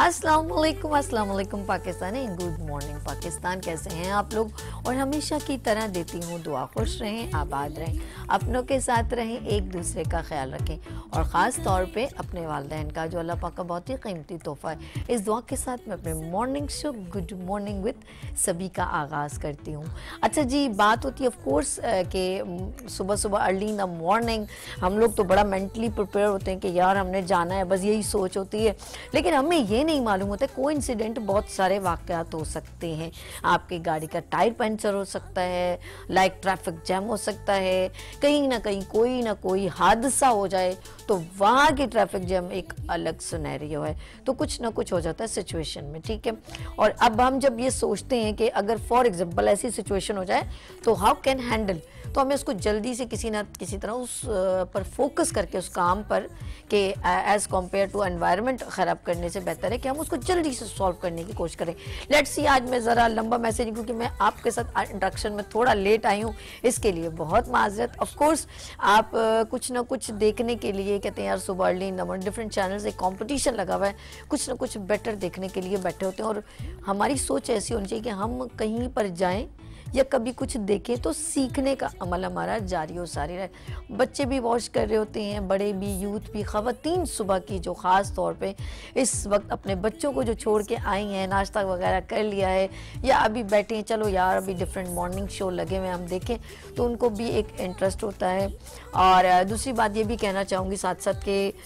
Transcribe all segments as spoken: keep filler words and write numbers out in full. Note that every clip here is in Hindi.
अस्सलाम वालेकुम, अस्सलाम वालेकुम पाकिस्तानी, गुड मॉर्निंग पाकिस्तान। कैसे हैं आप लोग? और हमेशा की तरह देती हूँ दुआ, खुश रहें, आबाद रहें, अपनों के साथ रहें, एक दूसरे का ख्याल रखें और ख़ास तौर पे अपने वालिदैन का जो अल्लाह पाक का बहुत ही कीमती तोहफ़ा है। इस दुआ के साथ मैं अपने morning show good morning with सभी का आगाज़ करती हूँ। अच्छा जी, बात होती है ऑफ कोर्स कि सुबह सुबह अर्ली इन द मॉर्निंग हम लोग तो बड़ा मेंटली प्रिपेयर होते हैं कि यार हमने जाना है, बस यही सोच होती है, लेकिन हमें ये नहीं मालूम होता कोइंसिडेंट बहुत सारे वाक़यात हो सकते हैं। आपकी गाड़ी का टायर पंचर हो सकता है, लाइक ट्रैफिक जैम हो सकता है, कहीं ना कहीं कोई ना कोई हादसा हो जाए तो वहाँ की ट्रैफिक जैम एक अलग सिनेरियो है। तो कुछ ना कुछ हो जाता है सिचुएशन में, ठीक है। और अब हम जब ये सोचते हैं कि अगर फॉर एग्जांपल ऐसी सिचुएशन हो जाए तो हाउ कैन हैंडल, तो हमें उसको जल्दी से किसी ना किसी तरह उस पर फोकस करके उस काम पर कि एज़ कम्पेयर टू एनवायरनमेंट ख़राब करने से बेहतर है कि हम उसको जल्दी से सॉल्व करने की कोशिश करें। लेट्स सी, आज मैं ज़रा लंबा मैसेज, क्योंकि मैं आपके साथ इंट्रैक्शन में थोड़ा लेट आई हूँ, इसके लिए बहुत माजरत। ऑफ कोर्स आप कुछ ना कुछ देखने के लिए कहते हैं यार सुबह अर्ली नंबर डिफरेंट चैनल्स एक कंपटीशन लगा हुआ है, कुछ ना कुछ बेटर देखने के लिए बैठे होते हैं और हमारी सोच ऐसी होनी चाहिए कि हम कहीं पर जाएं या कभी कुछ देखें तो सीखने का अमल हमारा जारी हो सारी रहे। बच्चे भी वॉच कर रहे होते हैं, बड़े भी, यूथ भी, ख़वातीन सुबह की जो ख़ास तौर पे इस वक्त अपने बच्चों को जो छोड़ के आई हैं, नाश्ता वगैरह कर लिया है या अभी बैठे हैं, चलो यार अभी डिफरेंट मॉर्निंग शो लगे हुए हम देखें, तो उनको भी एक इंटरेस्ट होता है। और दूसरी बात ये भी कहना चाहूँगी साथ साथ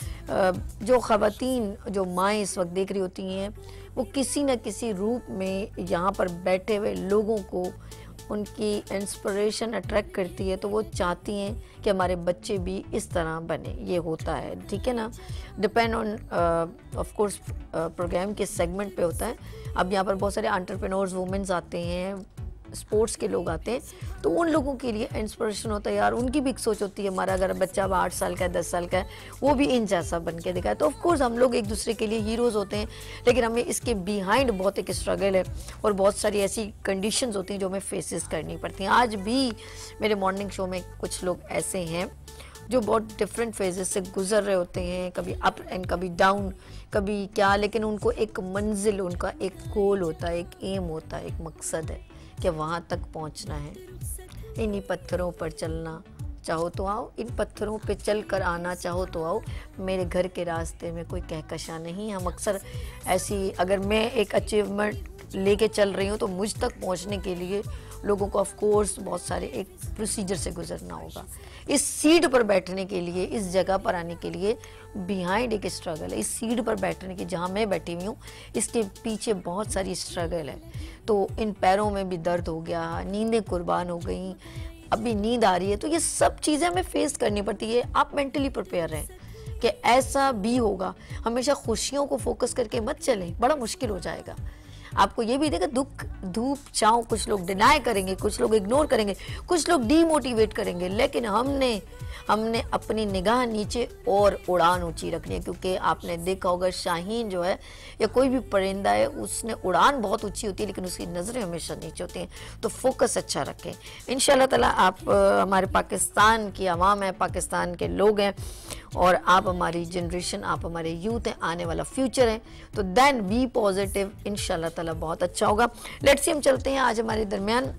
कि जो ख़वातीन जो माएँ इस वक्त देख रही होती हैं वो किसी न किसी रूप में यहाँ पर बैठे हुए लोगों को उनकी इंस्पिरेशन अट्रैक्ट करती है, तो वो चाहती हैं कि हमारे बच्चे भी इस तरह बने। ये होता है, ठीक है ना, depend on of course program के सेगमेंट पे होता है। अब यहाँ पर बहुत सारे एंटरप्रेन्योर्स वुमेन्स आते हैं, स्पोर्ट्स के लोग आते हैं, तो उन लोगों के लिए इंस्पिरेशन होता है यार, उनकी भी एक सोच होती है हमारा अगर बच्चा अब आठ साल का है, दस साल का है, वो भी इन जैसा बन के दिखाए। तो ऑफ कोर्स हम लोग एक दूसरे के लिए हीरोज़ होते हैं, लेकिन हमें इसके बिहाइंड बहुत एक स्ट्रगल है और बहुत सारी ऐसी कंडीशंस होती हैं जो हमें फेसेस करनी पड़ती हैं। आज भी मेरे मॉर्निंग शो में कुछ लोग ऐसे हैं जो बहुत डिफरेंट फेजेस से गुजर रहे होते हैं, कभी अप एंड कभी डाउन, कभी क्या, लेकिन उनको एक मंजिल, उनका एक गोल होता है, एक एम होता है, एक मकसद है कि वहाँ तक पहुँचना है। इन्हीं पत्थरों पर चलना चाहो तो आओ, इन पत्थरों पे चल कर आना चाहो तो आओ, मेरे घर के रास्ते में कोई कहकशा नहीं। हम अक्सर ऐसी, अगर मैं एक अचीवमेंट लेके चल रही हूँ तो मुझ तक पहुँचने के लिए लोगों को ऑफ कोर्स बहुत सारे एक प्रोसीजर से गुजरना होगा। इस सीट पर बैठने के लिए, इस जगह पर आने के लिए बिहाइंड एक स्ट्रगल है। इस सीट पर बैठने की, जहाँ मैं बैठी हुई हूँ, इसके पीछे बहुत सारी स्ट्रगल है। तो इन पैरों में भी दर्द हो गया, नींदें कुर्बान हो गई, अभी नींद आ रही है, तो ये सब चीज़ें हमें फेस करनी पड़ती है। आप मेंटली प्रिपेयर रहें कि ऐसा भी होगा। हमेशा खुशियों को फोकस करके मत चलें, बड़ा मुश्किल हो जाएगा। आपको ये भी देखा, दुख धूप छाँव कुछ लोग डिनाई करेंगे, कुछ लोग इग्नोर करेंगे, कुछ लोग डीमोटिवेट करेंगे, लेकिन हमने हमने अपनी निगाह नीचे और उड़ान ऊंची रखनी है। क्योंकि आपने देखा होगा शाहीन जो है या कोई भी परिंदा है, उसने उड़ान बहुत ऊंची होती है लेकिन उसकी नज़रें हमेशा नीचे होती हैं। तो फोकस अच्छा रखें। इंशाल्लाह ताला आप आ, हमारे पाकिस्तान की आवाम है, पाकिस्तान के लोग हैं और आप हमारी जनरेशन, आप हमारे यूथ हैं, आने वाला फ्यूचर है, तो देन बी पॉजिटिव, इंशाल्लाह ताला बहुत अच्छा होगा। लेट्स सी, हम चलते हैं आज हमारे दरमियान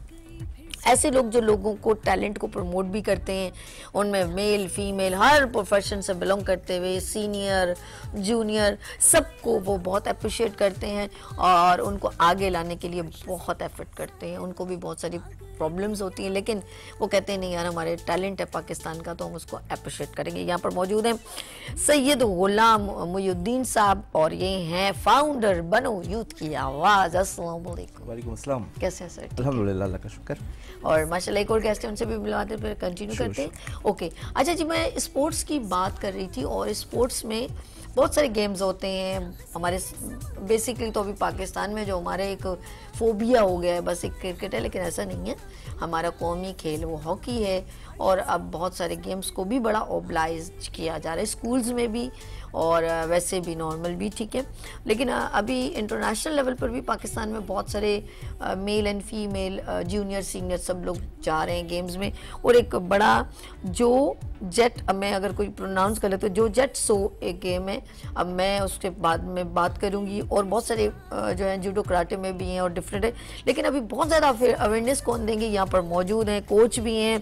ऐसे लोग जो लोगों को टैलेंट को प्रमोट भी करते हैं, उनमें मेल फीमेल हर प्रोफेशन से बिलोंग करते हुए, सीनियर जूनियर, सबको वो बहुत अप्रिशिएट करते हैं और उनको आगे लाने के लिए बहुत एफर्ट करते हैं। उनको भी बहुत सारी प्रॉब्लम्स होती हैं, लेकिन वो कहते हैं नहीं यार हमारे टैलेंट है पाकिस्तान का, तो हम उसको अप्रिशिएट करेंगे। यहाँ पर मौजूद हैं सैयद गुलाम मुहिउद्दीन साहब और ये हैं फाउंडर बनो यूथ की आवाज़। अस्सलाम वालेकुम। वालेकुम अस्सलाम। कैसे हैं सर? अल्हम्दुलिल्लाह, अल्लाह का शुक्र। और माशाल्लाह एक और गेस्ट है, उनसे भी मिलवाते फिर कंटिन्यू करते हैं। ओके, अच्छा जी, मैं स्पोर्ट्स की बात कर रही थी और स्पोर्ट्स में बहुत सारे गेम्स होते हैं हमारे। बेसिकली तो अभी पाकिस्तान में जो हमारे एक फोबिया हो गया है, बस एक क्रिकेट है, लेकिन ऐसा नहीं है। हमारा कौमी खेल वो हॉकी है और अब बहुत सारे गेम्स को भी बड़ा ओबलाइज किया जा रहा है, स्कूल्स में भी और वैसे भी नॉर्मल भी, ठीक है। लेकिन अभी इंटरनेशनल लेवल पर भी पाकिस्तान में बहुत सारे male and female junior senior सब लोग जा रहे हैं गेम्स में। और एक बड़ा जो जेट, अब मैं अगर कोई प्रोनाउंस कर ले तो जो जेट सो एक गेम है, अब मैं उसके बाद में बात करूंगी। और बहुत सारे जो है जूडो कराटे में भी हैं और डिफरेंट है, लेकिन अभी बहुत ज़्यादा अवेयरनेस कौन देंगे, यहाँ पर मौजूद हैं, कोच भी हैं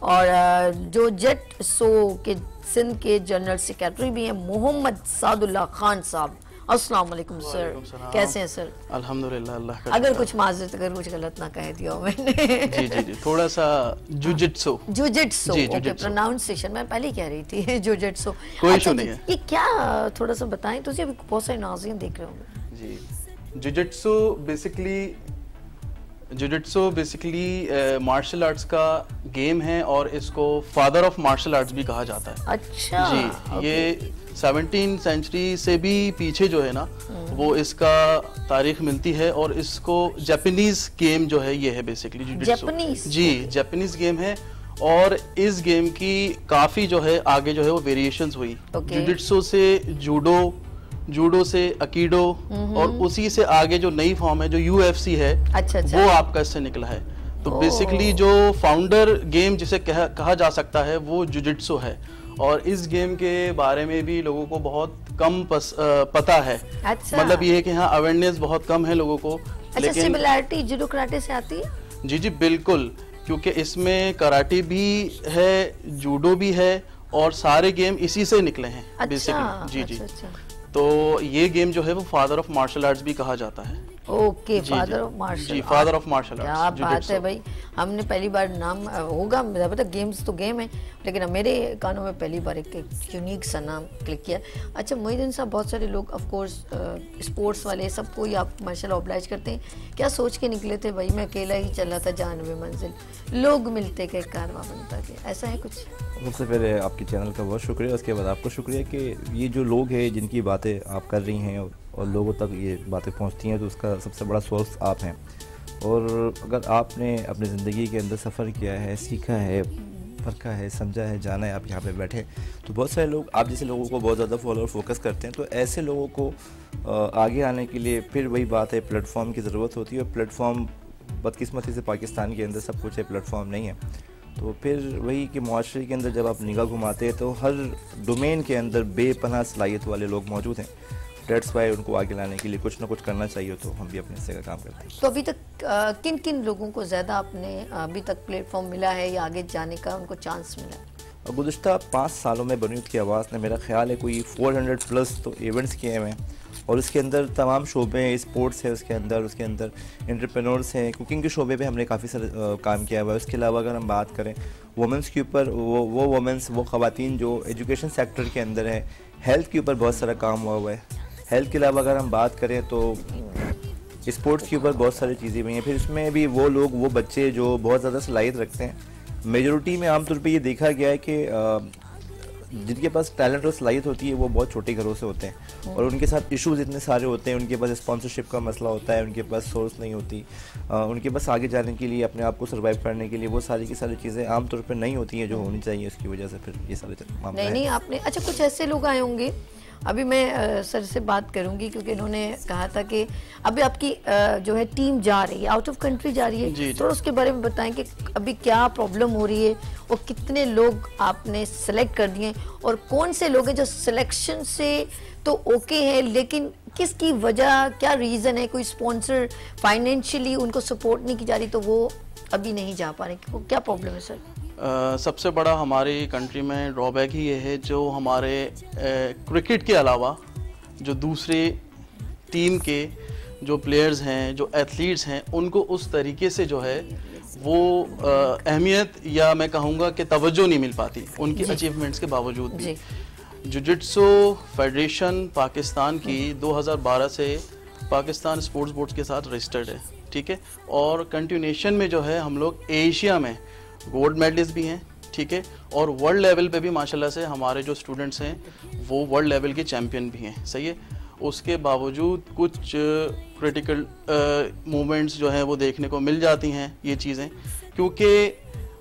और जो जेट सो के सिंध के जनरल सेक्रेटरी भी हैं मोहम्मद सादुल्ला खान साहब। अस्सलाम वालेकुम सर, कैसे हैं सर? अल्हम्दुलिल्लाह, अल्लाह का अगर कुछ माजरत, अगर कुछ गलत ना कह दिया हो मैंने। जी जी जी, थोड़ा सा जुजित्सु जुजित्सु ओके, प्रोनाउंसिएशन मैं पहले ही कह रही थी जुजित्सु। कोई इशू नहीं है। ये क्या थोड़ा सा बताएं तो, अभी बहुत सारे नाज़रीन देख रहे होंगे। जी, jujitsu basically jujitsu basically martial arts का गेम है और इसको फादर ऑफ मार्शल आर्ट्स भी कहा जाता है। अच्छा जी, okay. ये सेवनटीन सेंचुरी से भी पीछे जो है ना वो इसका तारीख मिलती है और इसको जापानीज गेम जो है ये है बेसिकली जुजित्सु। जी, जापानीज गेम है और इस गेम की काफी जो है आगे जो है वो वेरिएशंस हुई। okay. जुजित्सु से जूडो, जूडो से अकीडो और उसी से आगे जो नई फॉर्म है जो यूएफसी है, अच्छा, अच्छा। वो आपका इससे निकला है। तो बेसिकली जो फाउंडर गेम जिसे कह, कहा जा सकता है वो जुजित्सु है। और इस गेम के बारे में भी लोगों को बहुत कम पस, आ, पता है। अच्छा। मतलब ये है कि हाँ अवेयरनेस बहुत कम है लोगों को। अच्छा, लेकिन सिमिलैरिटी जूडो कराटे से आती है? जी जी बिल्कुल, क्योंकि इसमें कराटे भी है, जूडो भी है और सारे गेम इसी से निकले हैं। अच्छा, बेसिकली जी जी अच्छा, अच्छा। तो ये गेम जो है वो फादर ऑफ मार्शल आर्ट्स भी कहा जाता है। ओके, फादर ऑफ मार्शल जी, फादर ऑफ मार्शल आर्ट्स। क्या बात है भाई, हमने पहली बार नाम होगा, पता गेम्स तो गेम है लेकिन मेरे कानों में पहली बार एक यूनिक सा नाम क्लिक किया। अच्छा मोहिद्दीन साहब, बहुत सारे लोग ऑफ कोर्स स्पोर्ट्स वाले सबको ही आप माशाल्लाह ऑब्लाइज करते हैं, क्या सोच के निकले थे भाई मैं अकेला ही चला था जानवे मंजिल, लोग मिलते के कारवां बनता के, ऐसा है कुछ? सबसे पहले आपके चैनल का बहुत शुक्रिया, उसके बाद आपको शुक्रिया कि ये जो लोग हैं जिनकी बातें आप कर रही हैं और लोगों तक ये बातें पहुंचती हैं तो उसका सबसे बड़ा सोर्स आप हैं। और अगर आपने अपनी ज़िंदगी के अंदर सफ़र किया है, सीखा है, परखा है, समझा है, जाना है, आप यहाँ पे बैठे, तो बहुत सारे लोग आप जैसे लोगों को बहुत ज़्यादा फॉलो और फोकस करते हैं। तो ऐसे लोगों को आगे आने के लिए फिर वही बात है, प्लेटफॉर्म की ज़रूरत होती है। और प्लेटफॉर्म बदकिस्मती से पाकिस्तान के अंदर सब कुछ है, प्लेटफॉर्म नहीं है। तो फिर वही कि मुआशरे के अंदर जब आप निगाह घुमाते हैं तो हर डोमेन के अंदर बेपनाह सलाहियत वाले लोग मौजूद हैं। डेट्स वाई उनको आगे लाने के लिए कुछ ना कुछ करना चाहिए, तो हम भी अपने हिस्से का काम करते हैं। तो अभी तक आ, किन किन लोगों को ज़्यादा आपने अभी तक प्लेटफॉर्म मिला है या आगे जाने का उनको चांस मिला है? गुज़िश्ता पाँच सालों में बनीउद की आवाज़ ने मेरा ख्याल है कोई चार सौ प्लस तो इवेंट्स किए हुए हैं और उसके अंदर तमाम शोबे हैं, स्पोर्ट्स है उसके अंदर, उसके अंदर एंटरप्रेन्योर्स हैं, कुकिंग के शोबे पे हमने काफ़ी सारे काम किया हुआ है। उसके अलावा अगर हम बात करें वुमेंस के ऊपर, वो वो वुमेंस वो ख़वातीन जो एजुकेशन सेक्टर के अंदर हैं, हेल्थ के ऊपर बहुत सारा काम हुआ हुआ है। हेल्थ के अलावा अगर हम बात करें तो स्पोर्ट्स के ऊपर बहुत सारी चीज़ें भी हैं। फिर इसमें भी वो लोग, वो बच्चे जो बहुत ज़्यादा सलाहियत रखते हैं, मेजॉरिटी में आमतौर पे ये देखा गया है कि जिनके पास टैलेंट और सलाहियत होती है वो बहुत छोटे घरों से होते हैं और उनके साथ इश्यूज इतने सारे होते हैं, उनके पास स्पॉन्सरशिप का मसला होता है, उनके पास सोर्स नहीं होती, उनके पास आगे जाने के लिए, अपने आप को सर्वाइव करने के लिए वो सारी की सारी चीज़ें आमतौर पर नहीं होती हैं जो होनी चाहिए। उसकी वजह से फिर ये सारे मामले नहीं नहीं आपने, अच्छा कुछ ऐसे लोग आए होंगे, अभी मैं आ, सर से बात करूंगी क्योंकि इन्होंने कहा था कि अभी आपकी आ, जो है टीम जा रही है, आउट ऑफ कंट्री जा रही है, तो उसके बारे में बताएं कि अभी क्या प्रॉब्लम हो रही है और कितने लोग आपने सेलेक्ट कर दिए और कौन से लोग हैं जो सिलेक्शन से तो ओके हैं लेकिन किसकी वजह, क्या रीज़न है, कोई स्पॉन्सर फाइनेंशियली उनको सपोर्ट नहीं की जा रही तो वो अभी नहीं जा पा रहे, क्या प्रॉब्लम है सर? Uh, सबसे बड़ा हमारी कंट्री में ड्रॉबैक ही ये है जो हमारे क्रिकेट के अलावा जो दूसरे टीम के जो प्लेयर्स हैं, जो एथलीट्स हैं, उनको उस तरीके से जो है वो अहमियत या मैं कहूँगा कि तवज्जो नहीं मिल पाती उनकी अचीवमेंट्स के बावजूद भी। जुजित्सु फेडरेशन पाकिस्तान की दो हज़ार बारह से पाकिस्तान स्पोर्ट्स बोर्ड के साथ रजिस्टर्ड है, ठीक है, और कंटिन्यूशन में जो है हम लोग एशिया में गोल्ड मेडलिस्ट भी हैं, ठीक है, और वर्ल्ड लेवल पे भी माशाल्लाह से हमारे जो स्टूडेंट्स हैं वो वर्ल्ड लेवल के चैम्पियन भी हैं, सही है। उसके बावजूद कुछ क्रिटिकल मूवमेंट्स जो हैं वो देखने को मिल जाती हैं ये चीज़ें, क्योंकि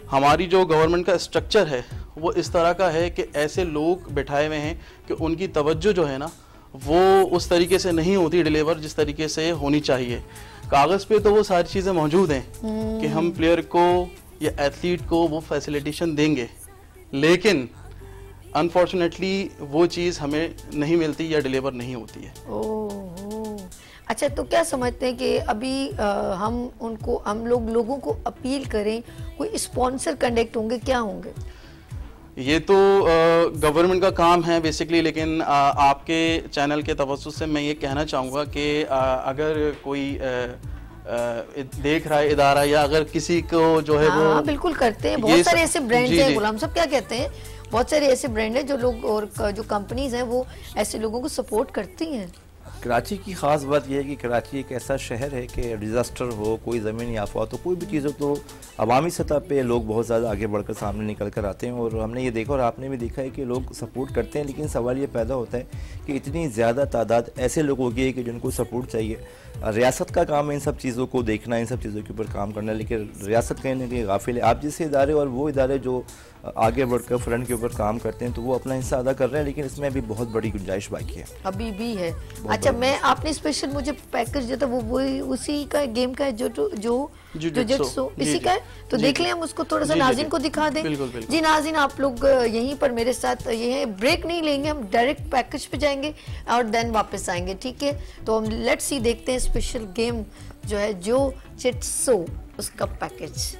हमारी जो गवर्नमेंट का स्ट्रक्चर है वो इस तरह का है कि ऐसे लोग बैठाए हुए हैं कि उनकी तवज्जो जो है ना वो उस तरीके से नहीं होती डिलीवर जिस तरीके से होनी चाहिए। कागज़ पे तो वो सारी चीज़ें मौजूद हैं कि हम प्लेयर को या एथलीट को वो फैसिलिटेशन देंगे, लेकिन अनफॉर्चुनेटली वो चीज़ हमें नहीं मिलती या डिलीवर नहीं होती है। ओह, अच्छा, तो क्या समझते हैं कि अभी आ, हम उनको हम लोग लोगों को अपील करें, कोई स्पॉन्सर कंडक्ट होंगे, क्या होंगे? ये तो गवर्नमेंट का काम है बेसिकली, लेकिन आ, आपके चैनल के तवज्जुह से मैं ये कहना चाहूँगा कि आ, अगर कोई आ, आ, देख रहा है इदारा या अगर किसी को जो है, हाँ, वो बिल्कुल करते हैं, बहुत सारे ऐसे ब्रांड हैं, गुलाम साहब क्या कहते हैं, बहुत सारे ऐसे ब्रांड हैं जो लोग और जो कंपनीज हैं वो ऐसे लोगों को सपोर्ट करती हैं। कराची की ख़ास बात यह है कि कराची एक ऐसा शहर है कि डिज़ास्टर हो, कोई ज़मीनी आफत हो, कोई भी चीज़ हो, तो अवामी सतह पे लोग बहुत ज़्यादा आगे बढ़कर सामने निकल कर आते हैं। और हमने ये देखा और आपने भी देखा है कि लोग सपोर्ट करते हैं, लेकिन सवाल ये पैदा होता है कि इतनी ज़्यादा तादाद ऐसे लोगों की है कि जिनको सपोर्ट चाहिए। रियासत का काम है इन सब चीज़ों को देखना, इन सब चीज़ों के ऊपर काम करना, लेकिन रियासत कहीं ना कहीं गाफिल है। आप जैसे इदारे और वो इदारे जो आगे बढ़कर फ्रंट के ऊपर काम करते हैं तो वो अपना हिस्सा अदा कर रहे हैं, लेकिन इसमें अभी बहुत बड़ी गुंजाइश बाकी है, अभी भी है। अच्छा, मैं आपने स्पेशल मुझे पैकेज दिया था, वो वही उसी का गेम का है जो जो जो जुजित्सु इसी का है, तो देख लें हम उसको थोड़ा सा नाज़रीन को दिखा दें। बिल्कुल, बिल्कुल। जी नाज़रीन, आप लोग यहीं पर मेरे साथ ये है, ब्रेक नहीं लेंगे, हम डायरेक्ट पैकेज पे जाएंगे और देन वापस आएंगे, ठीक है? तो हम लेट्स सी देखते हैं स्पेशल गेम जो है जो जिट्सो उसका पैकेज।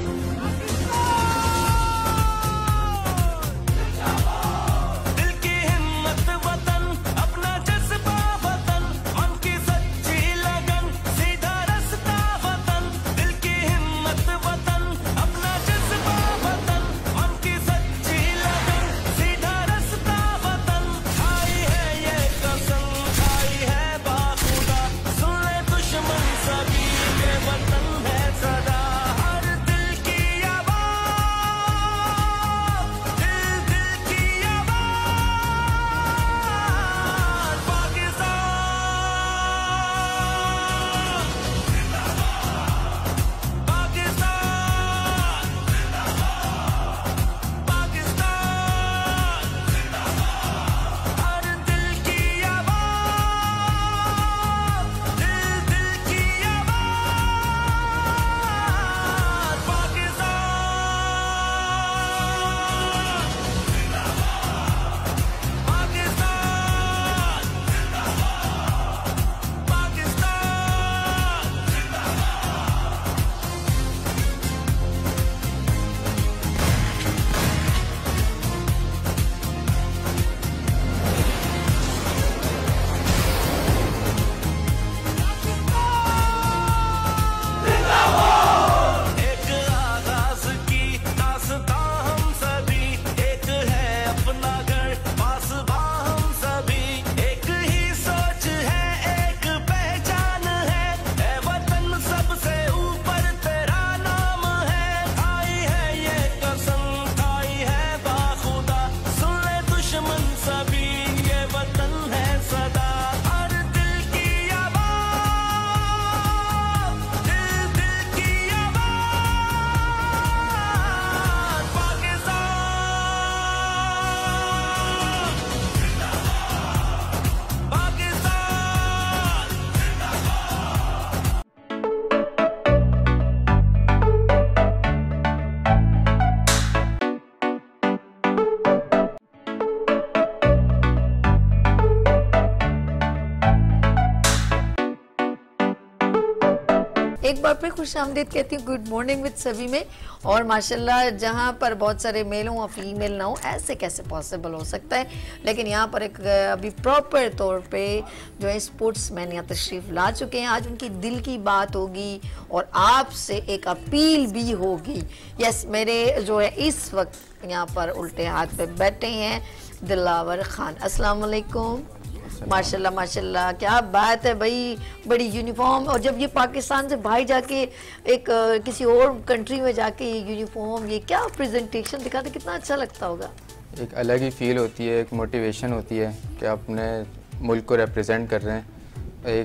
एक बार फिर खुश आमदीद कहती हूँ गुड मॉर्निंग विद सभी में। और माशाल्लाह जहाँ पर बहुत सारे मेल हों और फीमेल ना हो, ऐसे कैसे पॉसिबल हो सकता है, लेकिन यहाँ पर एक अभी प्रॉपर तौर पे जो है स्पोर्ट्स मैन यहाँ तशरीफ़ ला चुके हैं। आज उनकी दिल की बात होगी और आपसे एक अपील भी होगी। यस, मेरे जो है इस वक्त यहाँ पर उल्टे हाथ पे बैठे हैं दिलावर खान। अस्सलाम वालेकुम। माशाल्लाह माशाल्लाह, क्या बात है भाई, बड़ी यूनिफॉर्म। और जब ये पाकिस्तान से बाहर जाके एक आ, किसी और कंट्री में जाके ये यूनिफॉर्म, ये क्या प्रेजेंटेशन दिखाते, कितना अच्छा लगता होगा। एक अलग ही फील होती है, एक मोटिवेशन होती है कि अपने मुल्क को रिप्रेजेंट कर रहे हैं। एक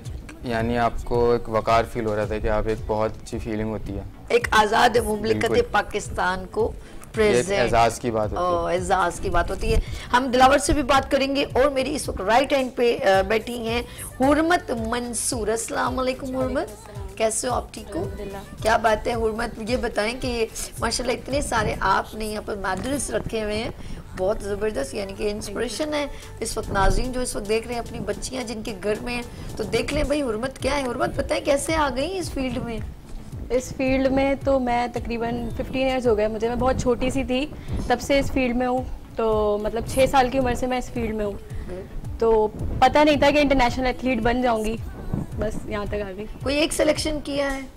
यानी आपको एक वकार फील हो रहा था कि आप एक बहुत अच्छी फीलिंग होती है, एक आज़ाद मुमलिकत पाकिस्तान को प्रेजेंट, एजाज की बात होती है। एजाज की बात होती है। हम दिलावर से भी बात करेंगे और मेरी इस वक्त राइट हैंड पे बैठी हैं हुर्मत मंसूर। अस्सलाम वालेकुम हुर्मत, कैसे हो आप? ठीक हो? क्या बात है हुर्मत, मुझे बताएं कि माशाल्लाह इतने सारे आपने यहाँ पर मेडल्स रखे हुए हैं, बहुत ज़बरदस्त, यानी कि इंस्पिरेशन है इस वक्त नाज़रीन जो इस वक्त देख रहे हैं अपनी बच्चियाँ जिनके घर में हैं, तो देख लें भाई हुर्मत क्या है। हुर्मत बताएं कैसे आ गई इस फील्ड में? इस फील्ड में तो मैं तकरीबन पंद्रह इयर्स हो गए मुझे, मैं बहुत छोटी सी थी तब से इस फील्ड में हूँ, तो मतलब छः साल की उम्र से मैं इस फील्ड में हूँ, तो पता नहीं था कि इंटरनेशनल एथलीट बन जाऊँगी, बस यहाँ तक आ गई। कोई एक सिलेक्शन किया है?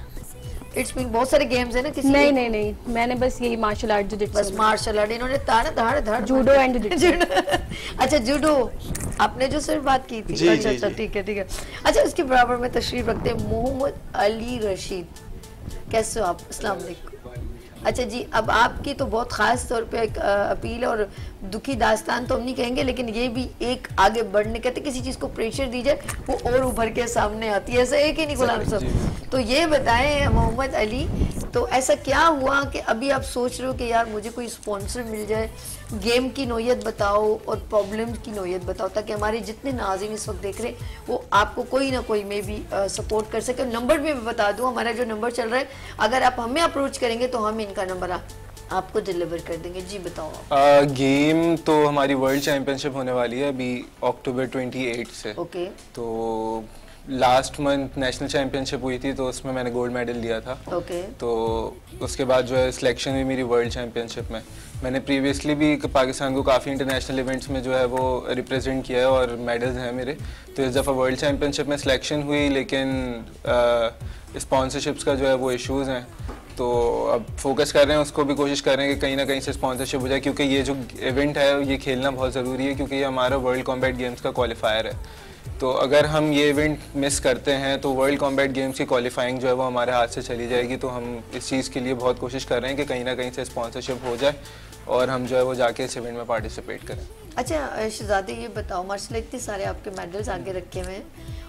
इट्स मीन बहुत सारे गेम्स है ना, किसी नहीं नहीं नहीं, मैंने बस यही मार्शल आर्ट जो बस मार्शल आर्ट, इन्होंने ताड़ धाड़ धाड़ जूडो एंड अच्छा जूडो आपने जो सिर्फ बात की थी, अच्छा अच्छा ठीक है ठीक है। अच्छा उसके बराबर में तशरीफ रखते हैं मोहम्मद अली रशीद, कैसे हो आप? अस्सलाम वालेकुम। अच्छा जी, अब आपकी तो बहुत ख़ास तौर पे एक अपील और दुखी दास्तान तो हम नहीं कहेंगे, लेकिन ये भी एक आगे बढ़ने, कहते किसी चीज़ को प्रेशर दी जाए वो और उभर के सामने आती है, ऐसा है कि नहीं गुलाम साहब? तो ये बताएं मोहम्मद अली, तो ऐसा क्या हुआ कि अभी आप सोच रहे हो कि यार मुझे कोई स्पॉन्सर मिल जाए, गेम की नोयत बताओ और प्रॉब्लम की नोयत बताओ, ताकि हमारे जितने नाज़रीन इस वक्त देख रहे हैं वो आपको कोई ना कोई में भी सपोर्ट कर सके। नंबर भी मैं बता दूँ, हमारा जो नंबर चल रहा है, अगर आप हमें अप्रोच करेंगे तो हम इनका नंबर आ, आपको डिलीवर कर देंगे। जी बताओ आप। आ, गेम तो हमारी वर्ल्ड चैंपियनशिप होने वाली है अभी अक्टूबर अट्ठाईस से। ओके। तो लास्ट मंथ नेशनल चैंपियनशिप हुई थी, तो उसमें मैंने गोल्ड मेडल लिया था। ओके। तो उसके बाद जो है सिलेक्शन हुई मेरी वर्ल्ड चैंपियनशिप में। मैंने प्रीवियसली भी पाकिस्तान को काफ़ी इंटरनेशनल इवेंट्स में जो है वो रिप्रेजेंट किया है और मेडल्स हैं मेरे। तो इस दफ़ा वर्ल्ड चैंपियनशिप में सिलेक्शन हुई, लेकिन स्पॉन्सरशिप्स का जो है वो इश्यूज़ हैं, तो अब फोकस कर रहे हैं, उसको भी कोशिश कर रहे हैं कि कहीं ना कहीं से स्पॉन्सरशिप हो जाए, क्योंकि ये जो इवेंट है ये खेलना बहुत ज़रूरी है, क्योंकि ये हमारा वर्ल्ड कॉम्बैट गेम्स का क्वालिफायर है। तो अगर हम ये इवेंट मिस करते हैं तो वर्ल्ड कॉम्बैट गेम्स की क्वालिफाइंग जो है वो हमारे हाथ से चली जाएगी। तो हम इस चीज़ के लिए बहुत कोशिश कर रहे हैं कि कहीं ना कहीं से स्पॉन्सरशिप हो जाए और हम जो है वो जाके इस इवेंट में पार्टिसिपेट करें। अच्छा शहजादी, ये बताओ माशाल्लाह इतने सारे आपके मेडल्स आगे रखे हुए हैं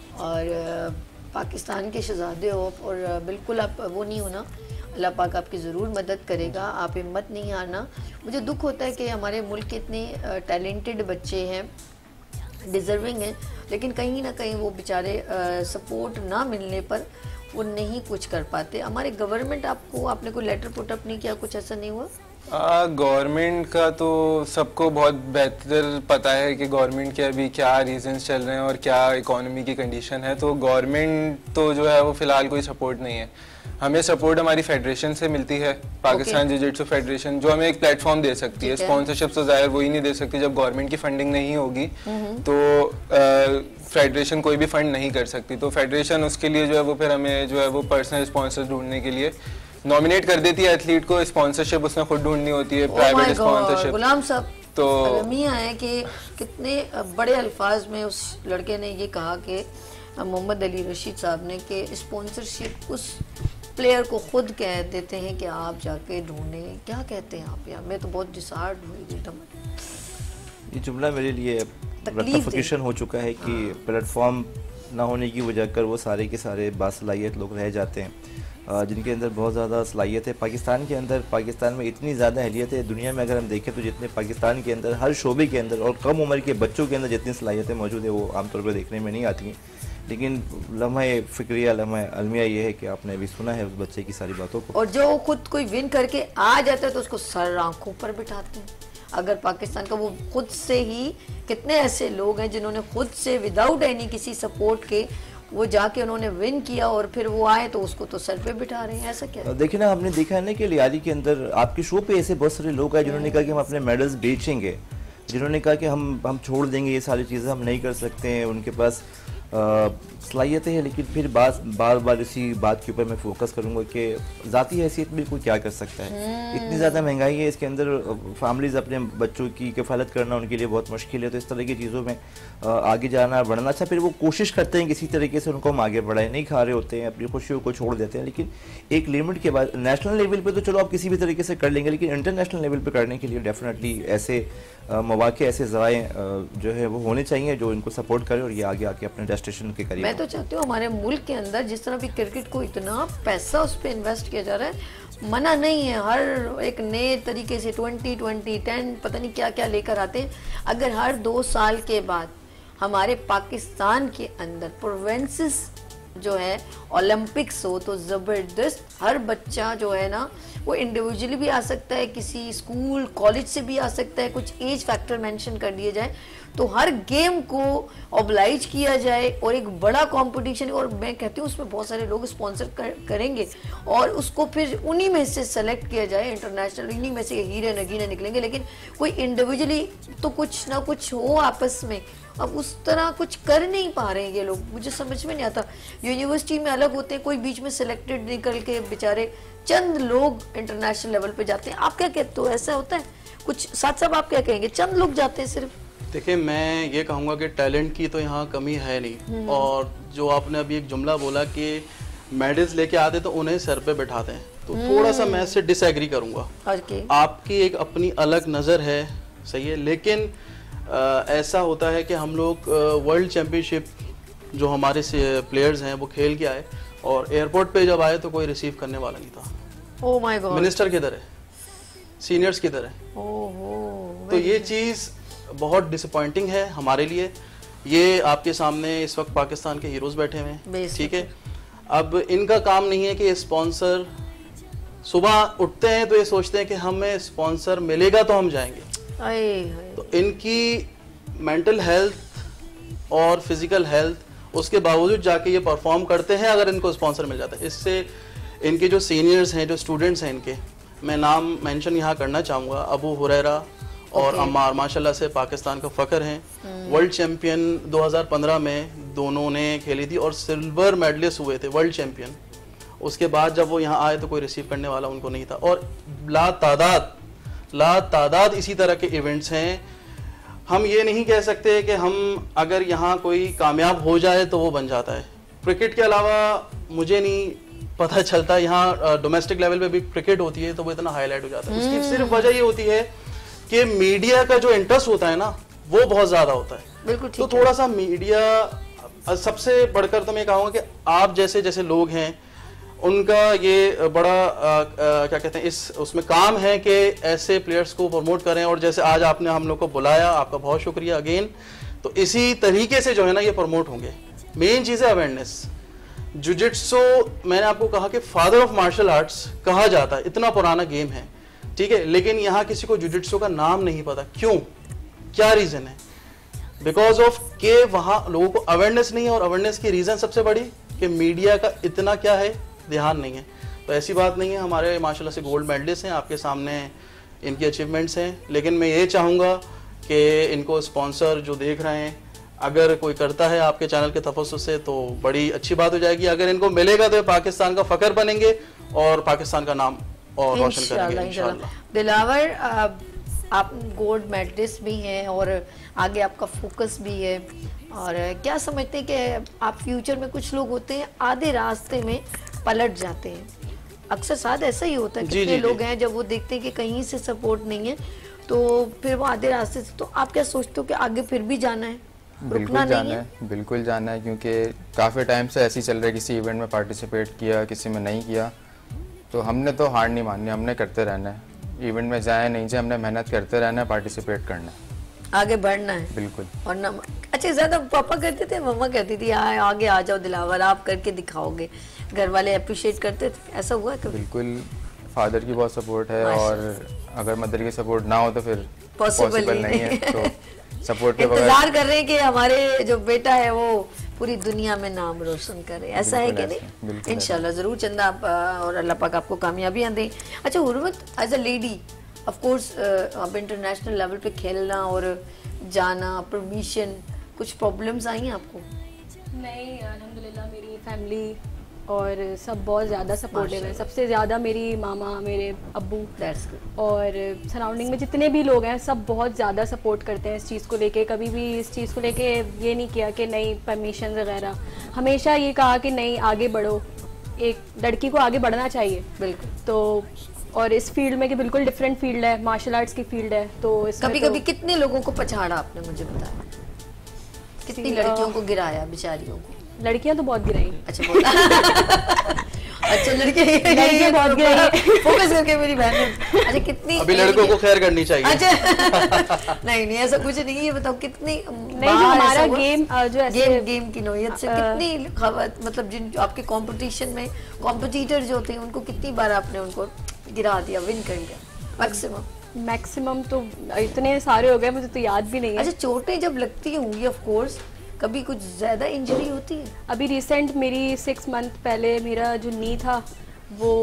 और पाकिस्तान के शहजादे हो और बिल्कुल आप वो नहीं हो ना, अल्लाह पाक आपकी ज़रूर मदद करेगा, आप हिम्मत नहीं हारना। मुझे दुख होता है कि हमारे मुल्क के इतने टैलेंटेड बच्चे हैं, डिज़र्विंग हैं, लेकिन कहीं ना कहीं वो बेचारे सपोर्ट ना मिलने पर वो नहीं कुछ कर पाते। हमारे गवर्नमेंट आपको, आपने कोई लेटर पुट अप नहीं किया, कुछ ऐसा नहीं हुआ? गवर्नमेंट का तो सबको बहुत बेहतर पता है कि गवर्नमेंट के अभी क्या रीजंस चल रहे हैं और क्या इकोनॉमी की कंडीशन है। तो गवर्नमेंट तो जो है वो फ़िलहाल कोई सपोर्ट नहीं है। हमें सपोर्ट हमारी फेडरेशन से मिलती है, पाकिस्तान जिजिट्सु फेडरेशन, जो हमें एक प्लेटफॉर्म दे सकती है। स्पॉन्सरशिप तो ज़ाहिर वही नहीं दे सकती, जब गवर्नमेंट की फंडिंग नहीं होगी तो फेडरेशन कोई भी फंड नहीं कर सकती। तो फेडरेशन उसके लिए जो है वो फिर हमें जो है वो पर्सनल स्पॉन्सर ढूंढने के लिए नॉमिनेट कर देती है एथलीट को। स्पॉन्सरशिप उसने खुद ढूंढनी होती है, प्राइवेट स्पॉन्सरशिप। गुलाम साहब तो मियां है कि कितने बड़े अल्फाज में उस लड़के ने ये कहा कि मोहम्मद अली रशीद साहब ने कि स्पॉन्सरशिप उस प्लेयर को खुद कह देते हैं कि आप जाके ढूंढें। क्या कहते हैं आप यार? मैं तो बहुत डिसहार्ट हुई एकदम। ये जुमला मेरे लिए रफिकेशन हो चुका है कि प्लेटफॉर्म ना होने की वजह कर वो सारे के सारे बासलाहियत लोग रह जाते हैं, जिनके अंदर बहुत ज़्यादा सलाहियत है। पाकिस्तान के अंदर, पाकिस्तान में इतनी ज़्यादा अहलियत है, दुनिया में अगर हम देखें तो जितने पाकिस्तान के अंदर हर शोबे के अंदर और कम उम्र के बच्चों के अंदर जितनी सलाहियतें मौजूद है वो आमतौर पर देखने में नहीं आती हैं। लेकिन लम्हा फ़िक्रिया, लम्हा अलमिया ये है कि आपने अभी सुना है उस बच्चे की सारी बातों को, और जो खुद कोई विन करके आ जाता है तो उसको सर आंखों पर बिठाते हैं। अगर पाकिस्तान का वो खुद से ही, कितने ऐसे लोग हैं जिन्होंने खुद से विदाउट एनी किसी सपोर्ट के वो जाके उन्होंने विन किया और फिर वो आए तो उसको तो सर पे बिठा रहे हैं। ऐसा क्या? देखिए ना, हमने देखा है ना कि लियारी के अंदर आपके शो पे ऐसे बहुत सारे लोग आए जिन्होंने कहा कि हम अपने मेडल्स बेचेंगे, जिन्होंने कहा कि हम हम छोड़ देंगे, ये सारी चीज़ें हम नहीं कर सकते हैं, उनके पास सलाहियतें हैं। लेकिन फिर बात बार बार इसी बात के ऊपर मैं फोकस करूंगा कि ज़ाती हैसियत में कोई क्या कर सकता है। इतनी ज़्यादा महंगाई है, इसके अंदर फैमिलीज़ अपने बच्चों की किफ़ालत करना उनके लिए बहुत मुश्किल है। तो इस तरह की चीज़ों में आगे जाना, बढ़ना, अच्छा फिर वो कोशिश करते हैं किसी तरीके से उनको हम आगे बढ़ाएं, नहीं खा रहे होते हैं, अपनी खुशियों को छोड़ देते हैं। लेकिन एक लिमिट के बाद नेशनल लेवल पर तो चलो आप किसी भी तरीके से कर लेंगे, लेकिन इंटरनेशनल लेवल पर करने के लिए डेफिनेटली ऐसे मौके, ऐसे ज़राए जो है वो होने चाहिए जो इनको सपोर्ट करें और ये आगे आके अपने एडमिनिस्ट्रेशन के करीब मैं हूँ। तो चाहती हूँ हमारे मुल्क के अंदर जिस तरह भी क्रिकेट को इतना पैसा उस पर इन्वेस्ट किया जा रहा है, मना नहीं है, हर एक नए तरीके से ट्वेंटी ट्वेंटी टेन पता नहीं क्या क्या लेकर आते हैं। अगर हर दो साल के बाद हमारे पाकिस्तान के अंदर प्रोवेंसेस जो है ओलंपिक्स हो तो ज़बरदस्त, हर बच्चा जो है ना वो इंडिविजुअली भी आ सकता है, किसी स्कूल कॉलेज से भी आ सकता है, कुछ एज फैक्टर मेंशन कर दिए जाए तो हर गेम को ऑब्लाइज किया जाए और एक बड़ा कंपटीशन, और मैं कहती हूँ उसमें बहुत सारे लोग स्पॉन्सर कर, करेंगे और उसको फिर उन्हीं में से सेलेक्ट किया जाए इंटरनेशनल, इन्हीं में से हीरे नगीने निकलेंगे, लेकिन कोई इंडिविजुअली तो कुछ ना कुछ हो आपस में। अब उस तरह कुछ कर नहीं पा रहे हैं ये लोग, मुझे समझ में नहीं आता। यूनिवर्सिटी में अलग होते हैं, कोई बीच में सिलेक्टेड निकल के बेचारे चंद लोग इंटरनेशनल लेवल पे जाते हैं। आप क्या कहते हो, ऐसा होता है कुछ? साथ साथ आप क्या कहेंगे, चंद लोग जाते हैं सिर्फ? देखिए, मैं ये कहूँगा कि टैलेंट की तो यहाँ कमी है नहीं, और जो आपने अभी एक जुमला बोला कि मेडल्स लेके आते तो उन्हें सर पे बैठाते हैं, तो थोड़ा सा मैं इससे डिसएग्री करूँगा। okay. आपकी एक अपनी अलग नज़र है, सही है, लेकिन आ, ऐसा होता है कि हम लोग वर्ल्ड चैम्पियनशिप जो हमारे से प्लेयर्स हैं वो खेल के आए और एयरपोर्ट पे जब आए तो कोई रिसीव करने वाला नहीं था। ओह माय गॉड, मिनिस्टर किधर है, सीनियर्स किधर है? ओहो, तो ये चीज़ बहुत डिसअपॉइंटिंग है हमारे लिए। ये आपके सामने इस वक्त पाकिस्तान के हीरोज़ बैठे हुए हैं, ठीक है। अब इनका काम नहीं है कि स्पॉन्सर, सुबह उठते हैं तो ये सोचते हैं कि हमें स्पॉन्सर मिलेगा तो हम जाएंगे। आए, आए। तो इनकी मेंटल हेल्थ और फिजिकल हेल्थ उसके बावजूद जाके ये परफॉर्म करते हैं अगर इनको स्पॉन्सर मिल जाता है। इससे इनके जो सीनियर्स हैं, जो स्टूडेंट्स हैं इनके, मैं नाम मेंशन यहाँ करना चाहूँगा, अबू हुरैरा और okay. अम्मार माशाल्लाह से पाकिस्तान का फ़ख्र हैं। वर्ल्ड चैम्पियन दो हज़ार पंद्रह में दोनों ने खेली थी और सिल्वर मेडलिस्ट हुए थे, वर्ल्ड चैम्पियन। उसके बाद जब वो यहाँ आए तो कोई रिसीव करने वाला उनको नहीं था, और ला तादाद ला तादाद इसी तरह के इवेंट्स हैं। हम ये नहीं कह सकते कि हम अगर यहाँ कोई कामयाब हो जाए तो वो बन जाता है। क्रिकेट के अलावा मुझे नहीं पता चलता, यहाँ डोमेस्टिक लेवल पे भी क्रिकेट होती है तो वो इतना हाईलाइट हो जाता है। उसकी सिर्फ वजह ये होती है कि मीडिया का जो इंटरेस्ट होता है ना वो बहुत ज़्यादा होता है। बिल्कुल तो थोड़ा सा मीडिया, सबसे बढ़कर तो मैं कहूँगा कि आप जैसे जैसे लोग हैं उनका ये बड़ा आ, आ, क्या कहते हैं, इस उसमें काम है कि ऐसे प्लेयर्स को प्रमोट करें। और जैसे आज आपने हम लोग को बुलाया, आपका बहुत शुक्रिया अगेन। तो इसी तरीके से जो है ना ये प्रमोट होंगे। मेन चीज़ है अवेयरनेस। जुजित्सु, मैंने आपको कहा कि फादर ऑफ मार्शल आर्ट्स कहा जाता है, इतना पुराना गेम है, ठीक है, लेकिन यहाँ किसी को जुजित्सु का नाम नहीं पता। क्यों, क्या रीज़न है? बिकॉज ऑफ के वहाँ लोगों को अवेयरनेस नहीं है, और अवेयरनेस की रीज़न सबसे बड़ी कि मीडिया का इतना क्या है, ध्यान नहीं है। तो ऐसी बात नहीं है, हमारे माशाल्लाह से गोल्ड मेडलिस्ट हैं, आपके सामने इनकी अचीवमेंट्स हैं। लेकिन मैं ये चाहूँगा कि इनको स्पॉन्सर जो देख रहे हैं, अगर कोई करता है आपके चैनल के तफस्सुस से तो बड़ी अच्छी बात हो जाएगी। अगर इनको मिलेगा तो पाकिस्तान का फ़ख्र बनेंगे और पाकिस्तान का नाम और रोशन करेंगे इंशाल्लाह। दिलावर, आप गोल्ड मेडलिस्ट भी हैं और आगे आपका फोकस भी है, और क्या समझते हैं कि आप फ्यूचर में, कुछ लोग होते हैं आधे रास्ते में पलट जाते हैं, अक्सर साथ ऐसा ही होता है, कितने लोग हैं जब वो देखते हैं कि कहीं से सपोर्ट नहीं है तो फिर वो आधे रास्ते से, तो आप क्या सोचते हो कि आगे फिर भी जाना है, रुकना नहीं है? बिल्कुल जाना है, क्योंकि काफ़ी टाइम से ऐसे ही चल रहा है, किसी इवेंट में पार्टिसिपेट किया, किसी में नहीं किया, तो हमने तो हार नहीं माननी, हमने करते रहना है। इवेंट में जाए नहीं जाए, हमने मेहनत करते रहना है, पार्टिसिपेट करना है, आगे बढ़ना है। बिल्कुल। और ना, अच्छा, ज़्यादा पापा कहते थे, मम्मा कहती थी हाँ आगे आ जाओ दिलावर, आप करके दिखाओगे, घर वाले अप्रिशिएट करते थे, ऐसा हुआ कभी? बिल्कुल, फादर की बहुत सपोर्ट है, और अगर मदर की सपोर्ट ना हो तो फिर पॉसिबल नहीं है। तो सपोर्ट के बगैर इंतजार कर रहे हैं कि हमारे जो बेटा है वो पूरी दुनिया में नाम रोशन करे, ऐसा है कि नहीं? इंशाल्लाह ज़रूर चंदा, आप और अल्लाह पाक आपको कामयाबियाँ दें। अच्छा Hurmat, as a lady of course अब इंटरनेशनल लेवल पे खेलना और जाना, परमिशन, कुछ प्रॉब्लम्स आई हैं आपको? नहीं, अल्हम्दुलिल्लाह मेरी फैमिली और सब बहुत ज़्यादा सपोर्टिव है, सबसे ज़्यादा मेरी मामा, मेरे अब्बू और सराउंडिंग में जितने भी लोग हैं सब बहुत ज़्यादा सपोर्ट करते हैं इस चीज़ को लेके। कभी भी इस चीज़ को लेके ये नहीं किया कि नहीं परमिशन वगैरह, हमेशा ये कहा कि नहीं आगे बढ़ो, एक लड़की को आगे बढ़ना चाहिए। बिल्कुल। तो और इस फील्ड में कि बिल्कुल डिफरेंट फील्ड है, मार्शल आर्ट्स की फील्ड है, तो इसमें कभी तो कभी कितने लोगों को पछाड़ा आपने, मुझे बताया? कितनी सी- लड़कियों अ, को गिराया बेचारियों को? लड़कियां तो बहुत गिराई। अच्छा बोला अच्छा लड़के लड़कियां बहुत गिराई। फोकस करके मेरी बहन। अच्छा कितनी अभी लड़कों को खैर करनी चाहिए। अच्छा नहीं नहीं ऐसा कुछ नहीं है, ये बताओ कितनी नहीं, जो हमारा गेम अ, जो ऐसे गेम गेम की नौयत से अ, कितनी खबर, मतलब जिन जो आपके कंपटीशन में कॉम्पिटिटर जो होते हैं उनको कितनी बार आपने उनको गिरा दिया, विन कर दिया मैक्सिमम? मैक्सिमम तो इतने सारे हो गए, मुझे तो याद भी नहीं है। अच्छा चोटें जब लगती होंगी ऑफ कोर्स, कभी कुछ ज्यादा इंजरी होती है? अभी रिसेंट मेरी सिक्स मंथ पहले मेरा जो नी था वो